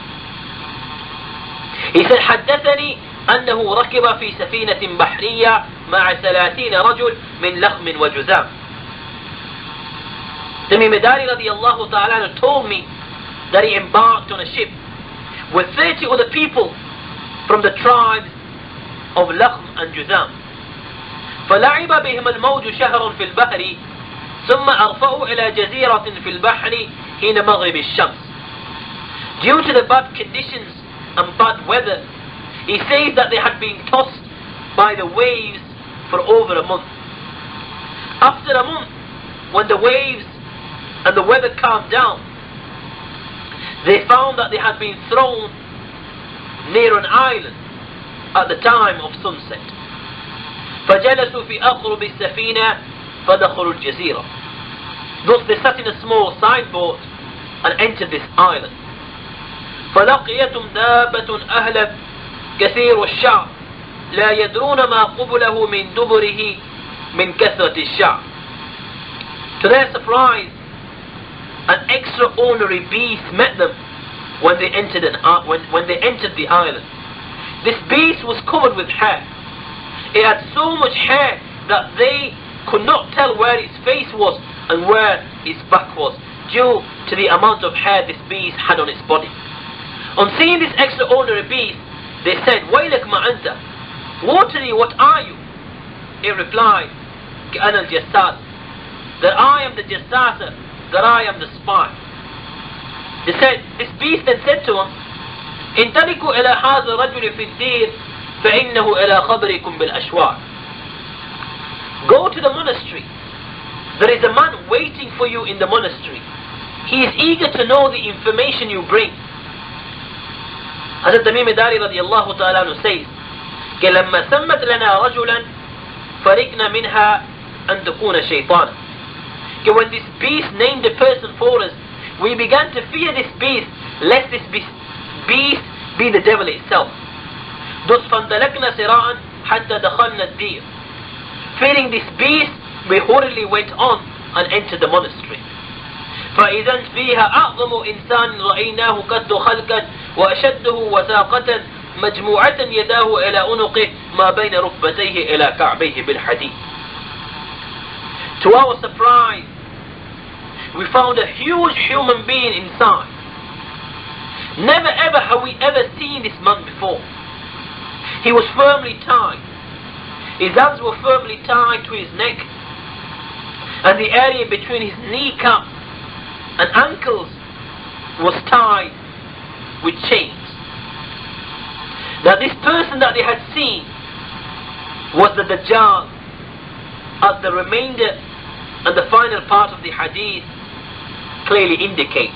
he said, حدثني أنه ركب في سفينة بحرية مع ثلاثين رجل من لخم وجذام. Tamim Dari radiallahu ta'ala anhu told me that he embarked on a ship with thirty other people from the tribes of Lakhm and Juzam. فلعب بهم الموج شهرا في البحر ثم أرفعوا إلى جزيرة في البحر حين مغرب الشمس. Due to the bad conditions and bad weather, he says that they had been tossed by the waves for over a month. After a month, when the waves and the weather calmed down, they found that they had been thrown near an island at the time of sunset. فجلسوا في أقرب السفينة فدخلوا الجزيرة. Thus they sat in a small side boat and entered this island. فلقيتهم دابة أهلب كثير الشعر لا يدرون ما قبله من دبره من كثرة الشعر. To their surprise, an extraordinary beast met them when they entered an, uh, when, when they entered the island. This beast was covered with hair, It had so much hair that they could not tell where its face was and where its back was, due to the amount of hair this beast had on its body. On seeing this extraordinary beast, they said, Waylak ma anta, woe to thee, what are you? He replied, Ana al-Jassas, that I am the Jassasa, that I am the spy. They said, this beast then said to him, انطلقوا إلى هذا الرجل في الدير فإنه إلى خبركم بالأشواق. Go to the monastery. There is a man waiting for you in the monastery. He is eager to know the information you bring. Hazrat Tamim Dari radiallahu ta'ala anhu says, لما سمت لنا رجلا فرقنا منها أن تكون شيطانا. When this beast named a person for us, we began to fear this beast, lest this beast be the devil itself. Thus فانطلقنا سراعا حتى دخلنا الدير. Fearing this beast, we hurriedly went on and entered the monastery. فإذا فيها أعظم إنسان رأيناه قد خلقا وأشده وثاقة مجموعة يداه إلى عنقه ما بين ركبتيه إلى كعبيه بالحديد. To our surprise, we found a huge human being inside. Never ever have we ever seen this man before. He was firmly tied. His hands were firmly tied to his neck, and the area between his kneecap and ankles was tied with chains. Now this person that they had seen was the Dajjal, as the remainder and the final part of the hadith clearly indicates.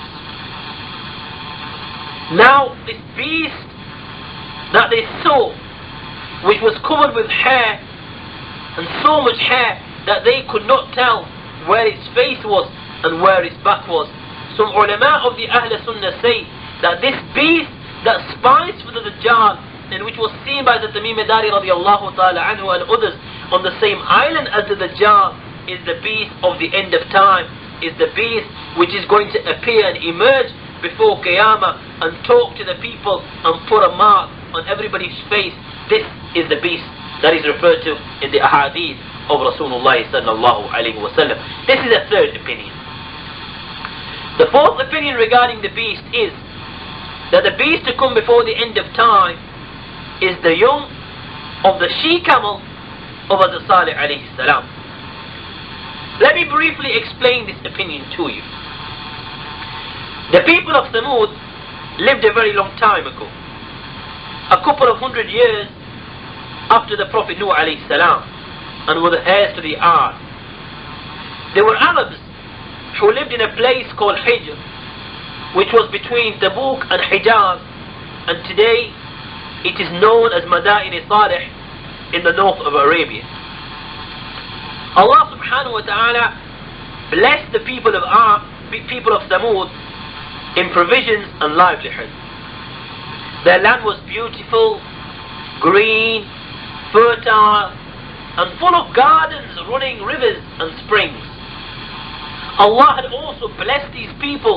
Now this beast that they saw, which was covered with hair, and so much hair that they could not tell where its face was and where its back was. Some ulama of the Ahl Sunnah say that this beast that spies for the Dajjal, and which was seen by the Tamim Dari radiallahu ta'ala anhu and others on the same island as the Dajjal, is the beast of the end of time, is the beast which is going to appear and emerge before Qiyamah and talk to the people and put a mark on everybody's face. This is the beast that is referred to in the ahadith of Rasulullah sallallahu alayhi wa sallam. This is a third opinion. The fourth opinion regarding the beast is that the beast to come before the end of time is the young of the she-camel of Hazrat Salih alayhi salam. Let me briefly explain this opinion to you. The people of Thamud lived a very long time ago, a couple of hundred years after the Prophet Nuh alayhi salam, and were the heirs to the ark. There were Arabs who lived in a place called Hijr, which was between Tabuk and Hijaz, and today it is known as Madain Salih in the north of Arabia. Allah subhanahu wa ta'ala blessed the people of Ar people of Thamud in provisions and livelihood. Their land was beautiful, green, fertile, and full of gardens, running rivers and springs. Allah had also blessed these people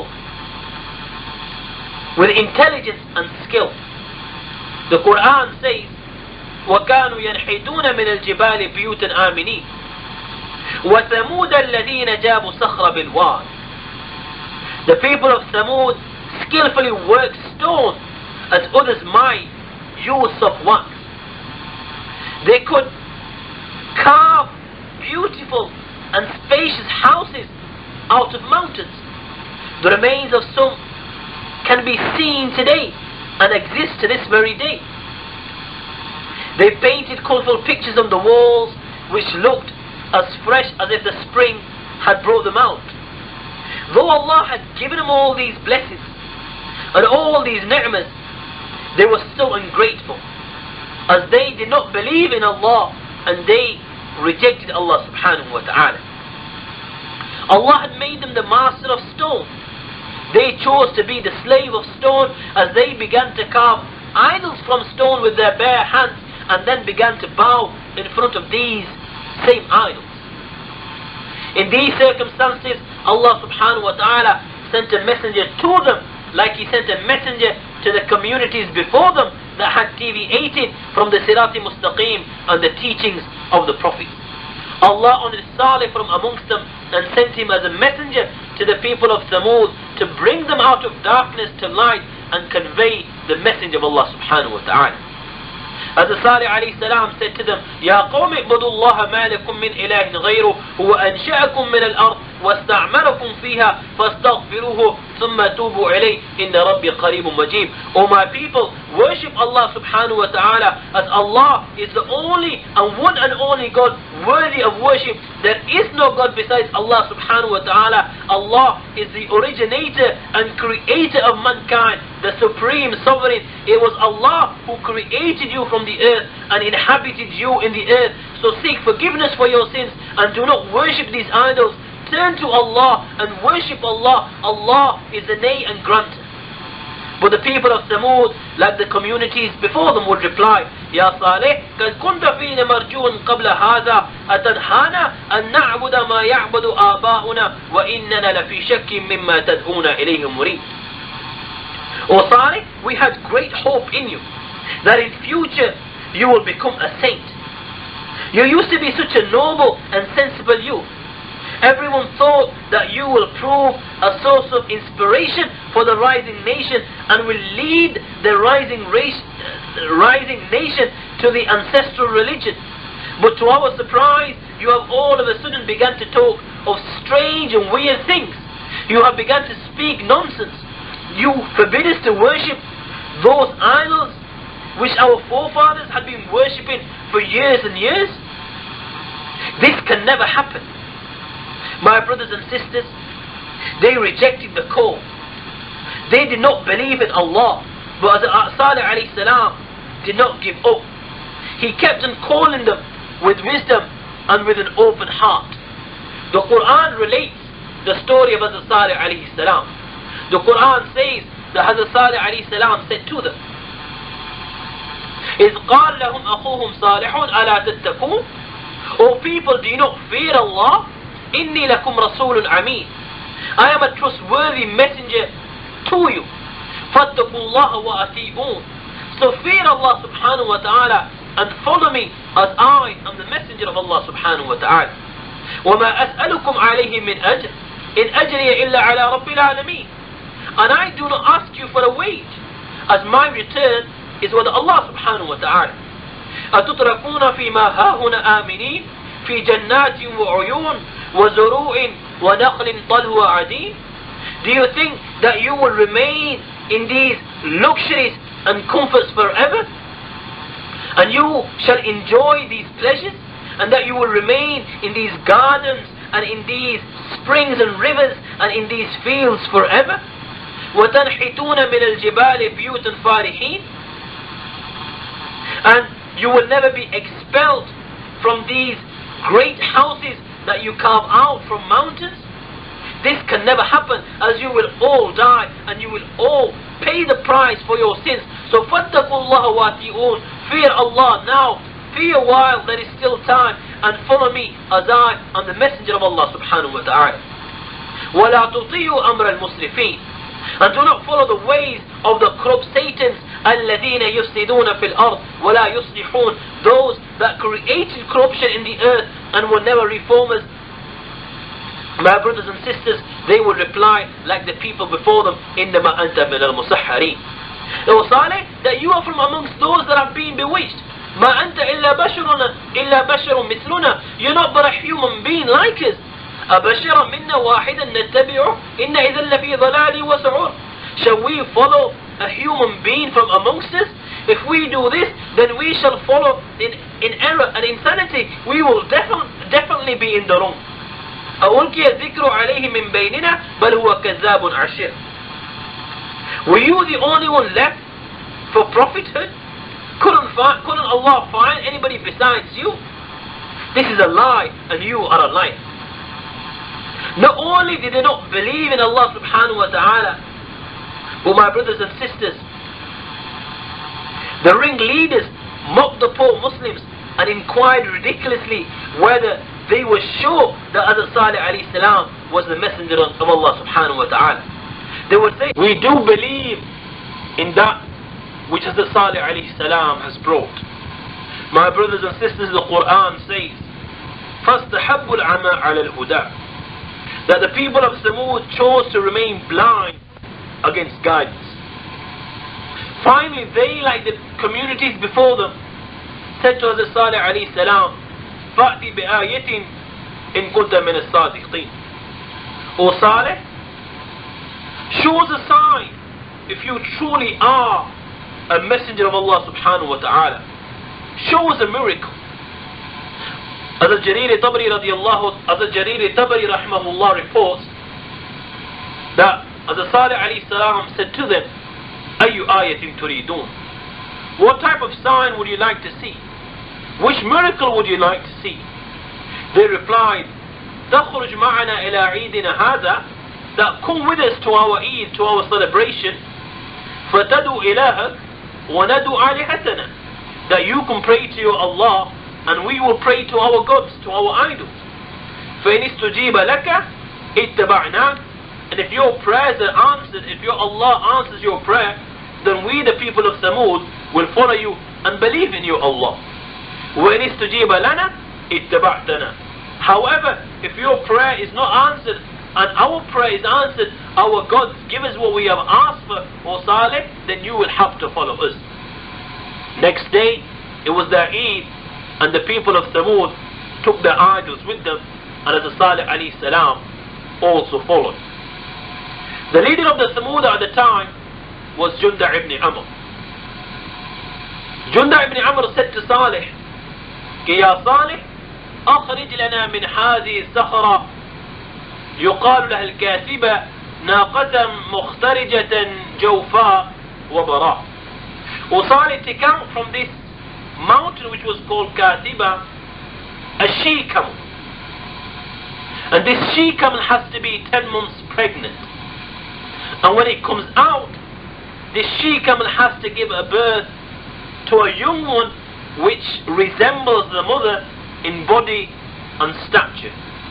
with intelligence and skill. The Quran says, وَكَانُوا يَنْحِتُونَ مِنَ الْجِبَالِ بِيُوتًا آمِنِينَ وَثَمُودَ الَّذِينَ جَابُوا صَخْرَ بِالْوَادِ. The people of Thamud skillfully worked stone as others might use soft wax. They could carve beautiful and spacious houses out of mountains. The remains of some can be seen today and exist to this very day. They painted colourful pictures on the walls which looked as fresh as if the spring had brought them out. Though Allah had given them all these blessings and all these ni'mas, they were still ungrateful, as they did not believe in Allah and they rejected Allah subhanahu wa ta'ala. Allah had made them the master of stone. They chose to be the slave of stone as they began to carve idols from stone with their bare hands, and then began to bow in front of these same idols. In these circumstances, Allah subhanahu wa ta'ala sent a messenger to them, like He sent a messenger to the communities before them, that had deviated from the Sirati Mustaqim and the teachings of the Prophet. Allah honored Salih from amongst them and sent him as a messenger to the people of Thamud to bring them out of darkness to light and convey the message of Allah subhanahu wa ta'ala. As Salih alayhi salam said to them, Ya qawmi ibudu Allah ma lakum min ilahin ghayru huwa ansha'akum min al-ard wasta'marakum fiha fastaghfiruhu thumma tubu ilayh inna rabbi qareebun majib. O my people, worship Allah subhanahu wa ta'ala, as Allah is the only and one and only God worthy of worship. There is no God besides Allah subhanahu wa ta'ala. Allah is the originator and creator of mankind, the supreme sovereign. It was Allah who created you from the earth and inhabited you in the earth. So seek forgiveness for your sins and do not worship these idols. Turn to Allah and worship Allah. Allah is the nay and granter. But the people of Thamud, like the communities before them, would reply, Ya Saleh, قَدْ كُنْتَ فِينَ مَرْجُوًا قَبْلَ هَذَا أَتَنْهَانَا أَنْ نَعْبُدَ مَا يَعْبُدُ آبَاؤُنَا وَإِنَّنَا لَفِي شَكٍّ مِمَّا تَدْعُونَ إِلَيْهِ مُرِيبٍ. O Saleh, we had great hope in you, that in future you will become a saint. You used to be such a noble and sensible youth. Everyone thought that you will prove a source of inspiration for the rising nation and will lead the rising race, rising nation to the ancestral religion. But to our surprise, you have all of a sudden begun to talk of strange and weird things. You have begun to speak nonsense. You forbid us to worship those idols which our forefathers had been worshipping for years and years. This can never happen. My brothers and sisters, they rejected the call. They did not believe in Allah. But Salih alayhi salam did not give up. He kept on calling them with wisdom and with an open heart. The Quran relates the story of Hazrat Salih alayhi salam. The Quran says that Hazrat Salih alayhi salam said to them, إِذْ قَالَ لَهُمْ أَخُوهُمْ صَالِحٌ أَلَا تَتَّقُونَ. O people, do you not fear Allah? إِنِّي لَكُمْ رَسُولٌ أَمِينٌ. I am a trustworthy messenger to you. فَاتَّقُوا اللَّهَ وَأَطِيعُونِ. So fear Allah subhanahu wa ta'ala and follow me, as I am the messenger of Allah subhanahu wa ta'ala. وَمَا أَسْأَلُكُمْ عَلَيْهِ مِنْ أَجْرٍ إِنْ أَجْرِيَ إِلَّا عَلَى رَبِّ الْعَالَمِينَ. And I do not ask you for a wage, as my return is with Allah subhanahu wa ta'ala. أَتُتْرَكُونَ فِي مَا هَاهُنَا آمِنِينَ فِي جَنَّاتٍ وَعُيُونٍ وَزُرُوعٍ وَنَخْلٍ طَلْوَ عَدِينٍ. Do you think that you will remain in these luxuries and comforts forever? And you shall enjoy these pleasures? And that you will remain in these gardens and in these springs and rivers and in these fields forever? وَتَنْحِتُونَ مِنَ الْجِبَالِ بِيُوتًا فَارِحِينَ. And you will never be expelled from these great houses that you carve out from mountains. This can never happen, as you will all die and you will all pay the price for your sins. So فَاتَّقُوا اللَّهَ وَأَطِيعُونَ. Fear Allah now, fear while there is still time, and follow me as I am the messenger of Allah subhanahu wa ta'ala. وَلَا تُطِيعُوا أَمْرَ الْمُسْرِفِينَ. And do not follow the ways of the corrupt Satans, الَّذِينَ يُفْسِدُونَ فِي الْأَرْضِ وَلَا يُصْلِحُونَ. Those that created corruption in the earth and were never reformers. My brothers and sisters, they will reply like the people before them, إِنَّمَا أَنْتَ مِنَ الْمُسَحَّرِينَ. O Saleh, that you are from amongst those that have been bewitched. مَا أَنْتَ إِلَّا بَشَرٌ إِلَّا بَشَرٌ مِثْلُنَا. You're not but a human being like us. أَبَشَرًا مِنَّا وَاحِدًا نَتَّبِعُهُ إِنَّ إِذًا لَفِي ضَلَالٍ وَسُعُورٍ. Shall we follow a human being from amongst us? If we do this, then we shall follow in, in error and insanity. We will defi definitely be in the wrong. أَوْلْكِيَ الذِّكْرُ عَلَيْهِ مِنْ بَيْنِنَا بَلْ هُوَ كَذَّابٌ عَشِرٌ. Were you the only one left for prophethood? Couldn't, find, couldn't Allah find anybody besides you? This is a lie, and you are a liar. Not only did they not believe in Allah subhanahu wa ta'ala, but my brothers and sisters, the ringleaders mocked the poor Muslims and inquired ridiculously whether they were sure that Hazrat Salih alayhi salam was the messenger of Allah subhanahu wa ta'ala. They would say, we do believe in that which Hazrat Salih alayhi salam has brought. My brothers and sisters, the Quran says, فَاسْتَحَبُّ الْعَمَى عَلَى الْهُدَى, that the people of Samud chose to remain blind against guidance. Finally, they, like the communities before them, said to Hazrat Salih alayhi salam, فَأْتِ بِآيَةٍ إِن كُنْتَ مِنَ الصَّادِقِينَ. O Salih, show us a sign if you truly are a messenger of Allah subhanahu wa ta'ala. Show us a miracle. Hazrat Jarir Tabari radiyallahu, Hazrat Jarir Tabari rahimahullah reports that Hazrat Salih alayhi salam said to them, أَيُّ آيَةٍ تُرِيدُونَ, what type of sign would you like to see? Which miracle would you like to see? They replied, تخرج معنا إلى عيدنا هذا, that come with us to our Eid, to our celebration, فتدعو إلهك وندعو آلهتنا, that you can pray to your Allah and we will pray to our gods, to our idols. فإن استجيب لك اتبعناك, and if your prayers are answered, if your Allah answers your prayer, then we the people of Samud will follow you and believe in your Allah. وإن استجيب لنا اتبعتنا. However, if your prayer is not answered and our prayer is answered, our gods give us what we have asked for, O Salih, then you will have to follow us. Next day, it was their Eid, and the people of Samud took their idols with them, and as Salih alayhi salam also followed. The leader of the Samud at the time was Junda ibn Amr. Junda ibn Amr said to Salih, يا صالح أخرج لنا من هذه الصخرة يقال لها الكاثبة ناقة مخترجة جوفاء وبراء. O Salih, take out from this mountain which was called Kathiba a she camel, and this she camel has to be ten months pregnant, and when it comes out, this she camel has to give a birth to a young one which resembles the mother in body and stature.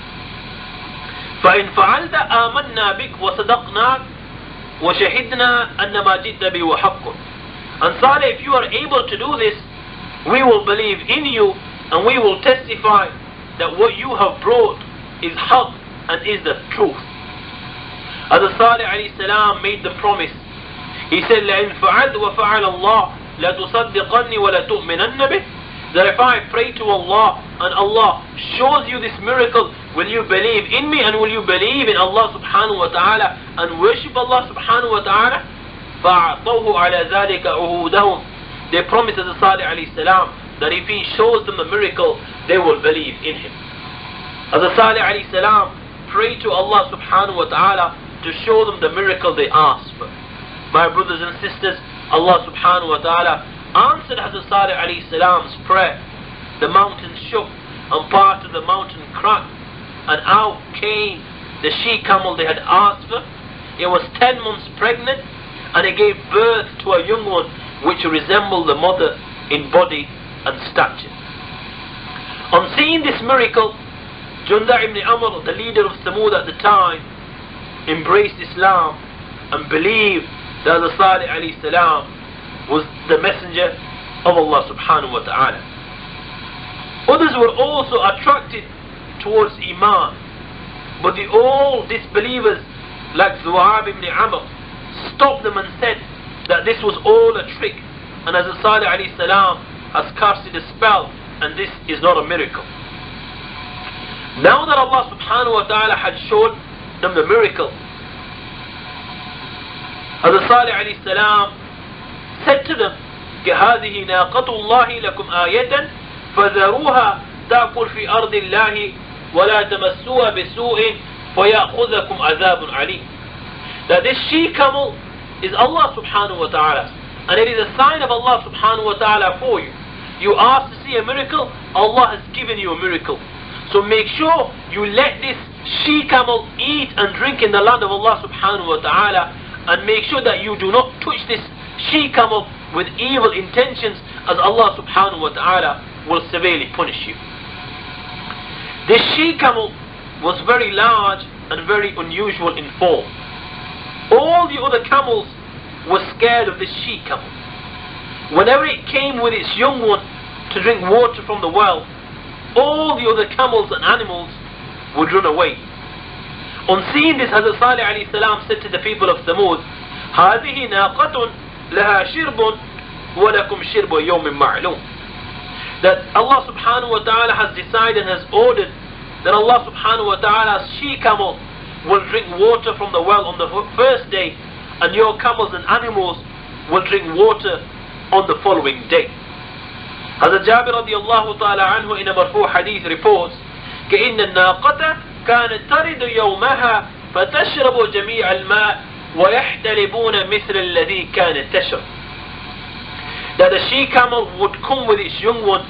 فإن فعلت آمنا بك وصدقناك وشهدنا أن ما جئت به وحق. And Salih, if you are able to do this, we will believe in you and we will testify that what you have brought is haqq and is the truth. As Salih alayhi salam made the promise, he said, لَإِنْ فَعَلْتَ وَفَعَلَ اللَّهُ لَتُصَدِّقَنِّ وَلَتُؤْمِنَنَّ بِهِ, that if I pray to Allah and Allah shows you this miracle, will you believe in me and will you believe in Allah subhanahu wa ta'ala and worship Allah subhanahu wa ta'ala? فَأَعْطَوْهُ عَلَى ذَلِكَ عُهُودَهُمْ. They promised as Salih alayhi salam that if he shows them a miracle, they will believe in him. As Salih alayhi salam prayed to Allah subhanahu wa ta'ala to show them the miracle they asked for. My brothers and sisters, Allah subhanahu wa ta'ala answered Hazrat Salih alayhi salam's prayer. The mountain shook and part of the mountain cracked, and out came the she camel they had asked for. It was ten months pregnant, and it gave birth to a young one which resembled the mother in body and stature. On seeing this miracle, Junda ibn Amr, the leader of Samud at the time, embraced Islam and believed that the Salih alayhi salam was the messenger of Allah subhanahu wa ta'ala. Others were also attracted towards Iman, but the old disbelievers like Zu'ab ibn Amr stopped them and said that this was all a trick, and as Salih alayhi salam has casted a spell and this is not a miracle. Now that Allah subhanahu wa ta'ala had shown them the miracle, Hazrat Salih alayhi salam said to them, هذه ناقة الله لكم آية فذروها تأكل في أرض الله ولا تمسوها بسوء فيأخذكم عذاب عليم. That this she camel is Allah subhanahu wa ta'ala, and it is a sign of Allah subhanahu wa ta'ala for you. You asked to see a miracle, Allah has given you a miracle. So make sure you let this she camel eat and drink in the land of Allah subhanahu wa ta'ala, and make sure that you do not touch this she camel with evil intentions, as Allah subhanahu wa ta'ala will severely punish you. This she camel was very large and very unusual in form. All the other camels were scared of this she camel. whenever it came with its young one to drink water from the well, all the other camels and animals would run away. On seeing this, Hazrat Salih alayhi salam said to the people of Thamud, هذه ناقة لها شرب ولكم شرب يوم معلوم. That Allah subhanahu wa ta'ala has decided and has ordered that Allah subhanahu wa ta'ala's she-camel will drink water from the well on the first day, and your camels and animals will drink water on the following day. Hazrat Jabir radiallahu ta'ala anhu in a marfu hadith reports, كأن الناقة كانت ترد يومها فتشرب جميع الماء ويحتلبون مثل الذي كانت تشرب. That the she-camel would come with its young one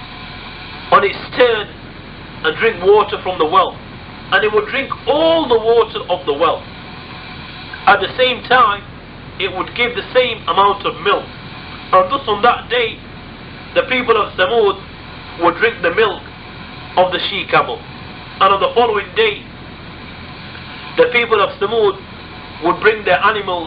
on its turn and drink water from the well, and it would drink all the water of the well. At the same time, it would give the same amount of milk, and thus on that day the people of Thamud would drink the milk of the she-camel, and on the following day the people of Thamud would bring their animals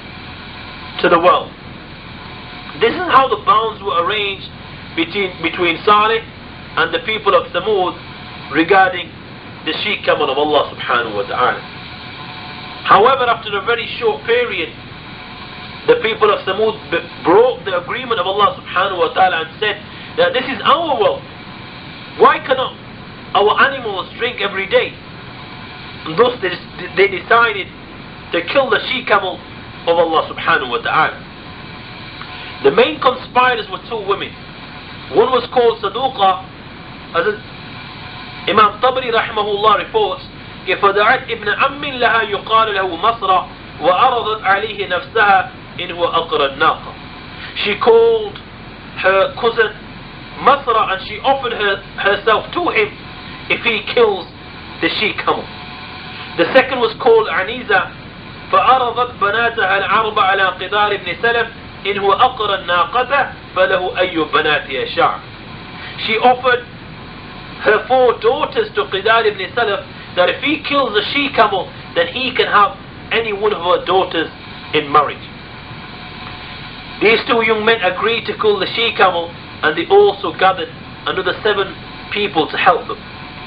to the well. This is how the bounds were arranged between, between Salih and the people of Thamud regarding the she-camel of Allah subhanahu wa ta'ala. However, after a very short period, the people of Thamud broke the agreement of Allah subhanahu wa ta'ala and said that this is our well. Why cannot our animals drink every day? And thus they, they decided to kill the she-camel of Allah subhanahu wa ta'ala. The main conspirators were two women. One was called Saduqa, as Imam Tabari rahimahullah reports, فدعت ابن عم لها يقال له مصر وعرضت عليه نفسها إن هو أقر الناقة. She called her cousin Masra and she offered her, herself to him if he kills the she-camel. The second was called Aniza, فعرضت بناتها العرب على قدار ابن سلف إن هو أقر الناقة فله أي بنات يشاء. She offered her four daughters to Qidar ibn Salaf that if he kills the she-camel, then he can have any one of her daughters in marriage. These two young men agreed to kill the she-camel, and they also gathered another seven people to help them.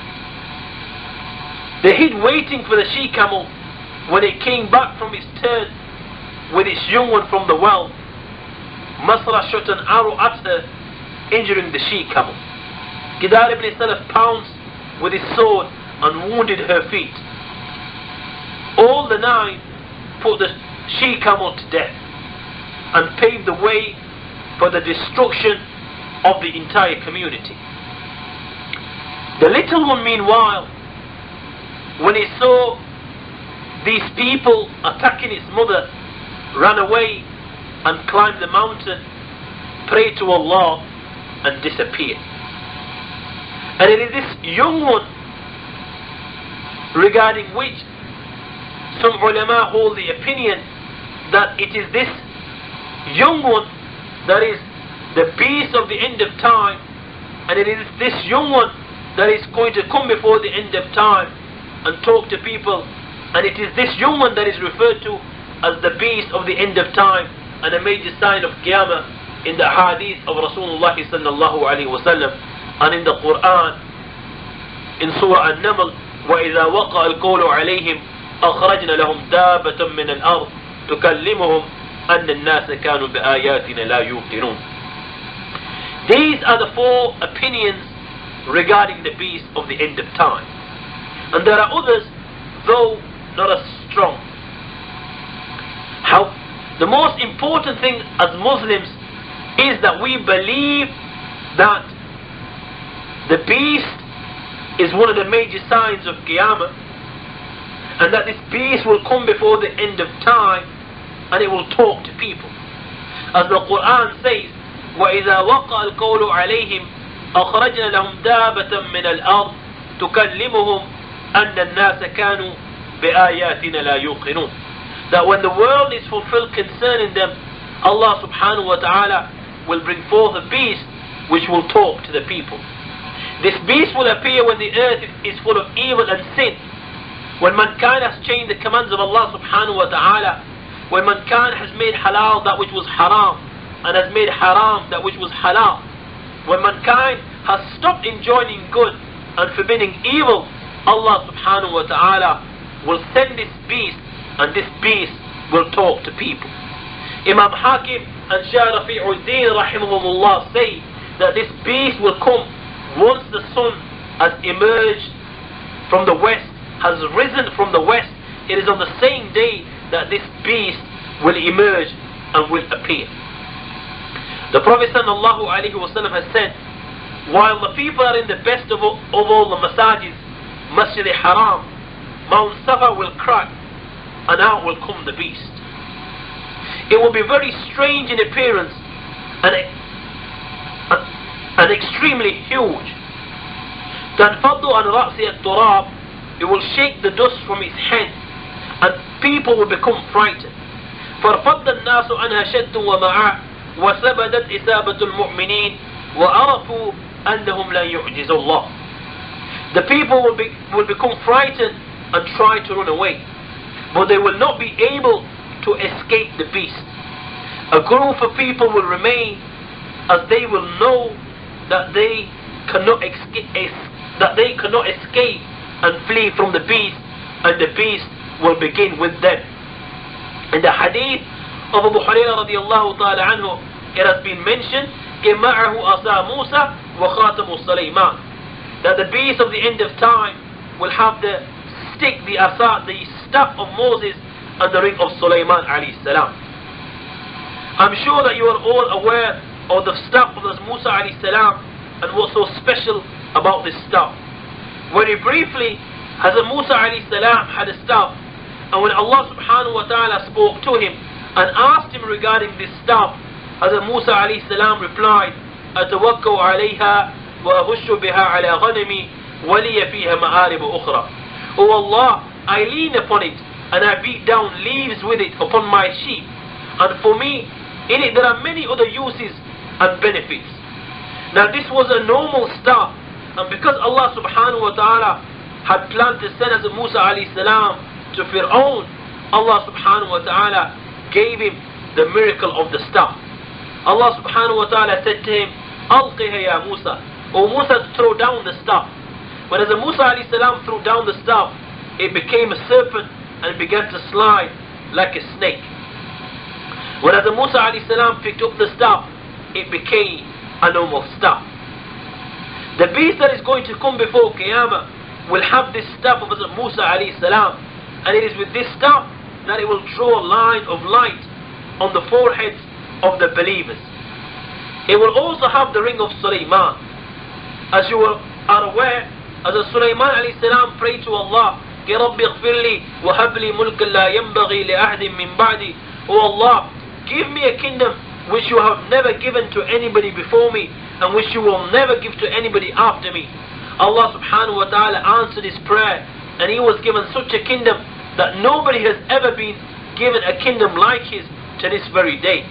They hid waiting for the she-camel. When it came back from its turn with its young one from the well, Masra shot an arrow at her, injuring the she-camel. Qidar ibn Salaf pounced with his sword and wounded her feet. All the nine put the she-camel to death and paved the way for the destruction of the entire community. The little one, meanwhile, when it saw these people attacking its mother, ran away and climbed the mountain, prayed to Allah and disappeared. And it is this young one regarding which some ulama hold the opinion that it is this young one that is the beast of the end of time, and it is this young one that is going to come before the end of time and talk to people, and it is this young one that is referred to as the beast of the end of time and a major sign of Qiyamah in the hadith of Rasulullah sallallahu alayhi wa sallam, and in the Quran in Surah An-Naml, وَإِذَا وَقَعَ الْقَوْلُ عَلَيْهِمْ أَخْرَجْنَا لَهُمْ دَابَّةً مِّنَ الْأَرْضِ تُكَلِّمُهُمْ أَنَّ النَّاسَ كَانُوا بِآيَاتِنَا لَا يُوقِنُونَ. These are the four opinions regarding the beast of the end of time. And there are others, though not as strong. How the most important thing as Muslims is that we believe that the beast is one of the major signs of Qiyamah, and that this beast will come before the end of time and it will talk to people. As the Quran says, وَإِذَا وَقَعَ الْقَوْلُ عَلَيْهِمْ أَخْرَجْنَا لَهُمْ دَابَّةً مِّنَ الْأَرْضِ تُكَلِّمُهُمْ أَنَّ النَّاسَ كَانُوا بِآيَاتِنَا لَا يُوقِنُونَ. That when the world is fulfilled concerning them, Allah subhanahu wa ta'ala will bring forth a beast which will talk to the people. This beast will appear when the earth is full of evil and sin, when mankind has changed the commands of Allah subhanahu wa ta'ala, when mankind has made halal that which was haram, and has made haram that which was halal. When mankind has stopped enjoining good and forbidding evil, Allah subhanahu wa ta'ala will send this beast, and this beast will talk to people. Imam Hakim and Shah Rafi'uddin rahimahumullah say that this beast will come once the sun has emerged from the west, has risen from the west. It is on the same day that this beast will emerge and will appear. The Prophet sallallahu alaihi wasallam has said, while the people are in the best of all, of all the masajid, Masjid al-Haram, Mount Safa will crack and out will come the beast. It will be very strange in appearance and, and extremely huge. تنفض عن رأس التراب, it will shake the dust from its head and people will become frightened. فارفض الناس عنها شد ومعاء وثبتت إثابة المؤمنين وعرفوا أنهم لا يعجز الله. The people will, be, will become frightened and try to run away, but they will not be able to escape the beast. A group of people will remain, as they will know that they cannot escape, that they cannot escape and flee from the beast, and the beast will begin with them. In the hadith of Abu Hurairah radiallahu ta'ala anhu, it has been mentioned, إِمَّعَهُ أَصَى مُوسَى وَخَاتَمُ سُلَيْمَانَ, that the beast of the end of time will have the stick, the asa, the staff of Moses and the ring of Sulaiman alayhi salam. I'm sure that you are all aware of the staff of Musa alayhi salam and what's so special about this staff. Very briefly, Hazrat Musa alayhi salam had a staff, and when Allah subhanahu wa ta'ala spoke to him and asked him regarding this staff, Hazrat Musa alayhi salam replied, أَتَوَكَّوْ عَلَيْهَا وَأَهُشُّ بِهَا عَلَى غَنَمِي وَلِيَ فِيهَا مَآرِبُ أُخْرَى. Oh Allah, I lean upon it and I beat down leaves with it upon my sheep, and for me in it there are many other uses and benefits. Now this was a normal staff, and because Allah subhanahu wa ta'ala had planned to send Hazrat Musa alayhi salam to Fir'aun, Allah subhanahu wa ta'ala gave him the miracle of the staff. Allah subhanahu wa ta'ala said to him, أَلْقِهَا يَا Musa, O Musa, throw down the staff. When Hazrat Musa alayhi salam threw down the staff, it became a serpent and began to slide like a snake. When Hazrat Musa alayhi salam picked up the staff, it became a normal staff. The beast that is going to come before Qiyamah will have this staff of Hazrat Musa alayhi salam, and it is with this staff that it will draw a line of light on the foreheads of the believers. It will also have the ring of Sulaiman. As you are aware, as Sulaiman alayhi salam prayed to Allah, يا رب اغفر لي وهب لي ملكا لا ينبغي لأحد من بعدي. Oh Allah, give me a kingdom which you have never given to anybody before me, and which you will never give to anybody after me. Allah subhanahu wa ta'ala answered his prayer, and he was given such a kingdom that nobody has ever been given a kingdom like his to this very day.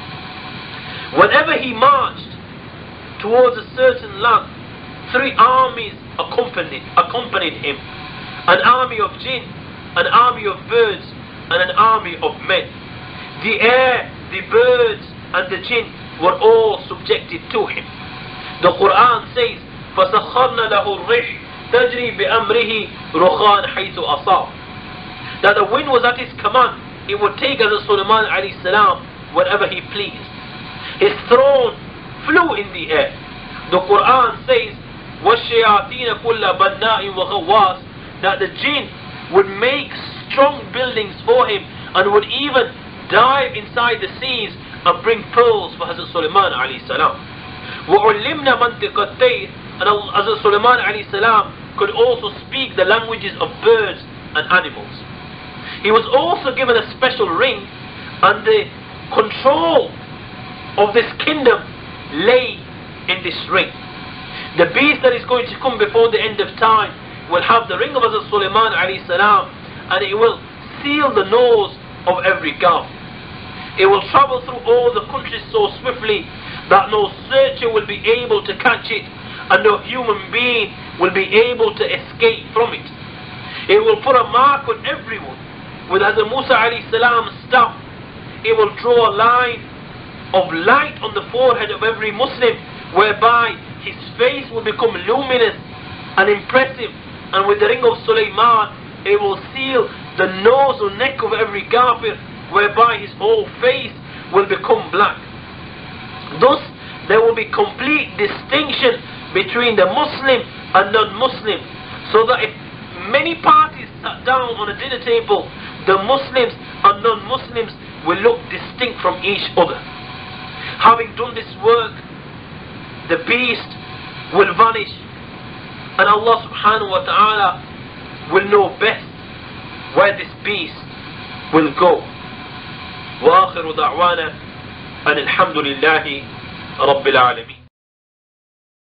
Whenever he marched towards a certain land, three armies accompanied, accompanied him. An army of jinn, an army of birds, and an army of men. The air, the birds, and the jinn were all subjected to him. The Quran says, فَسَخَّرْنَا لَهُ الرِّحْ تَجْرِي بِأَمْرِهِ رُخَانَ حَيْثُ أَصَابَ. That the wind was at his command, it would take Hazrat Sulaiman alayhi salam wherever he pleased. His throne flew in the air. The Quran says, وَالشَّيَاطِينَ كُلَّ بَنَّاءٍ وَغَوَّاسٍ, that the jinn would make strong buildings for him and would even dive inside the seas and bring pearls for Hazrat Sulaiman alayhi salam. وَعُلِّمْنَا مَنْطِقَ الطَّيْرِ, and Hazrat Sulaiman alayhi salam could also speak the languages of birds and animals. He was also given a special ring, and the control of this kingdom lay in this ring. The beast that is going to come before the end of time will have the ring of Hazrat Sulaiman alayhi salam, and it will seal the nose of every god. It will travel through all the countries so swiftly that no searcher will be able to catch it, and no human being will be able to escape from it. It will put a mark on everyone. With Hazrat Musa alayhi salam's staff, it will draw a line of light on the forehead of every Muslim, whereby his face will become luminous and impressive, and with the ring of Sulaiman it will seal the nose or neck of every kafir, whereby his whole face will become black. Thus there will be complete distinction between the Muslim and non-Muslim, so that if many parties sat down on a dinner table, the Muslims and non-Muslims will look distinct from each other. Having done this work, the beast will vanish, and Allah subhanahu wa ta'ala will know best where this beast will go. وآخر دعوانا أن الحمد لله رب العالمين.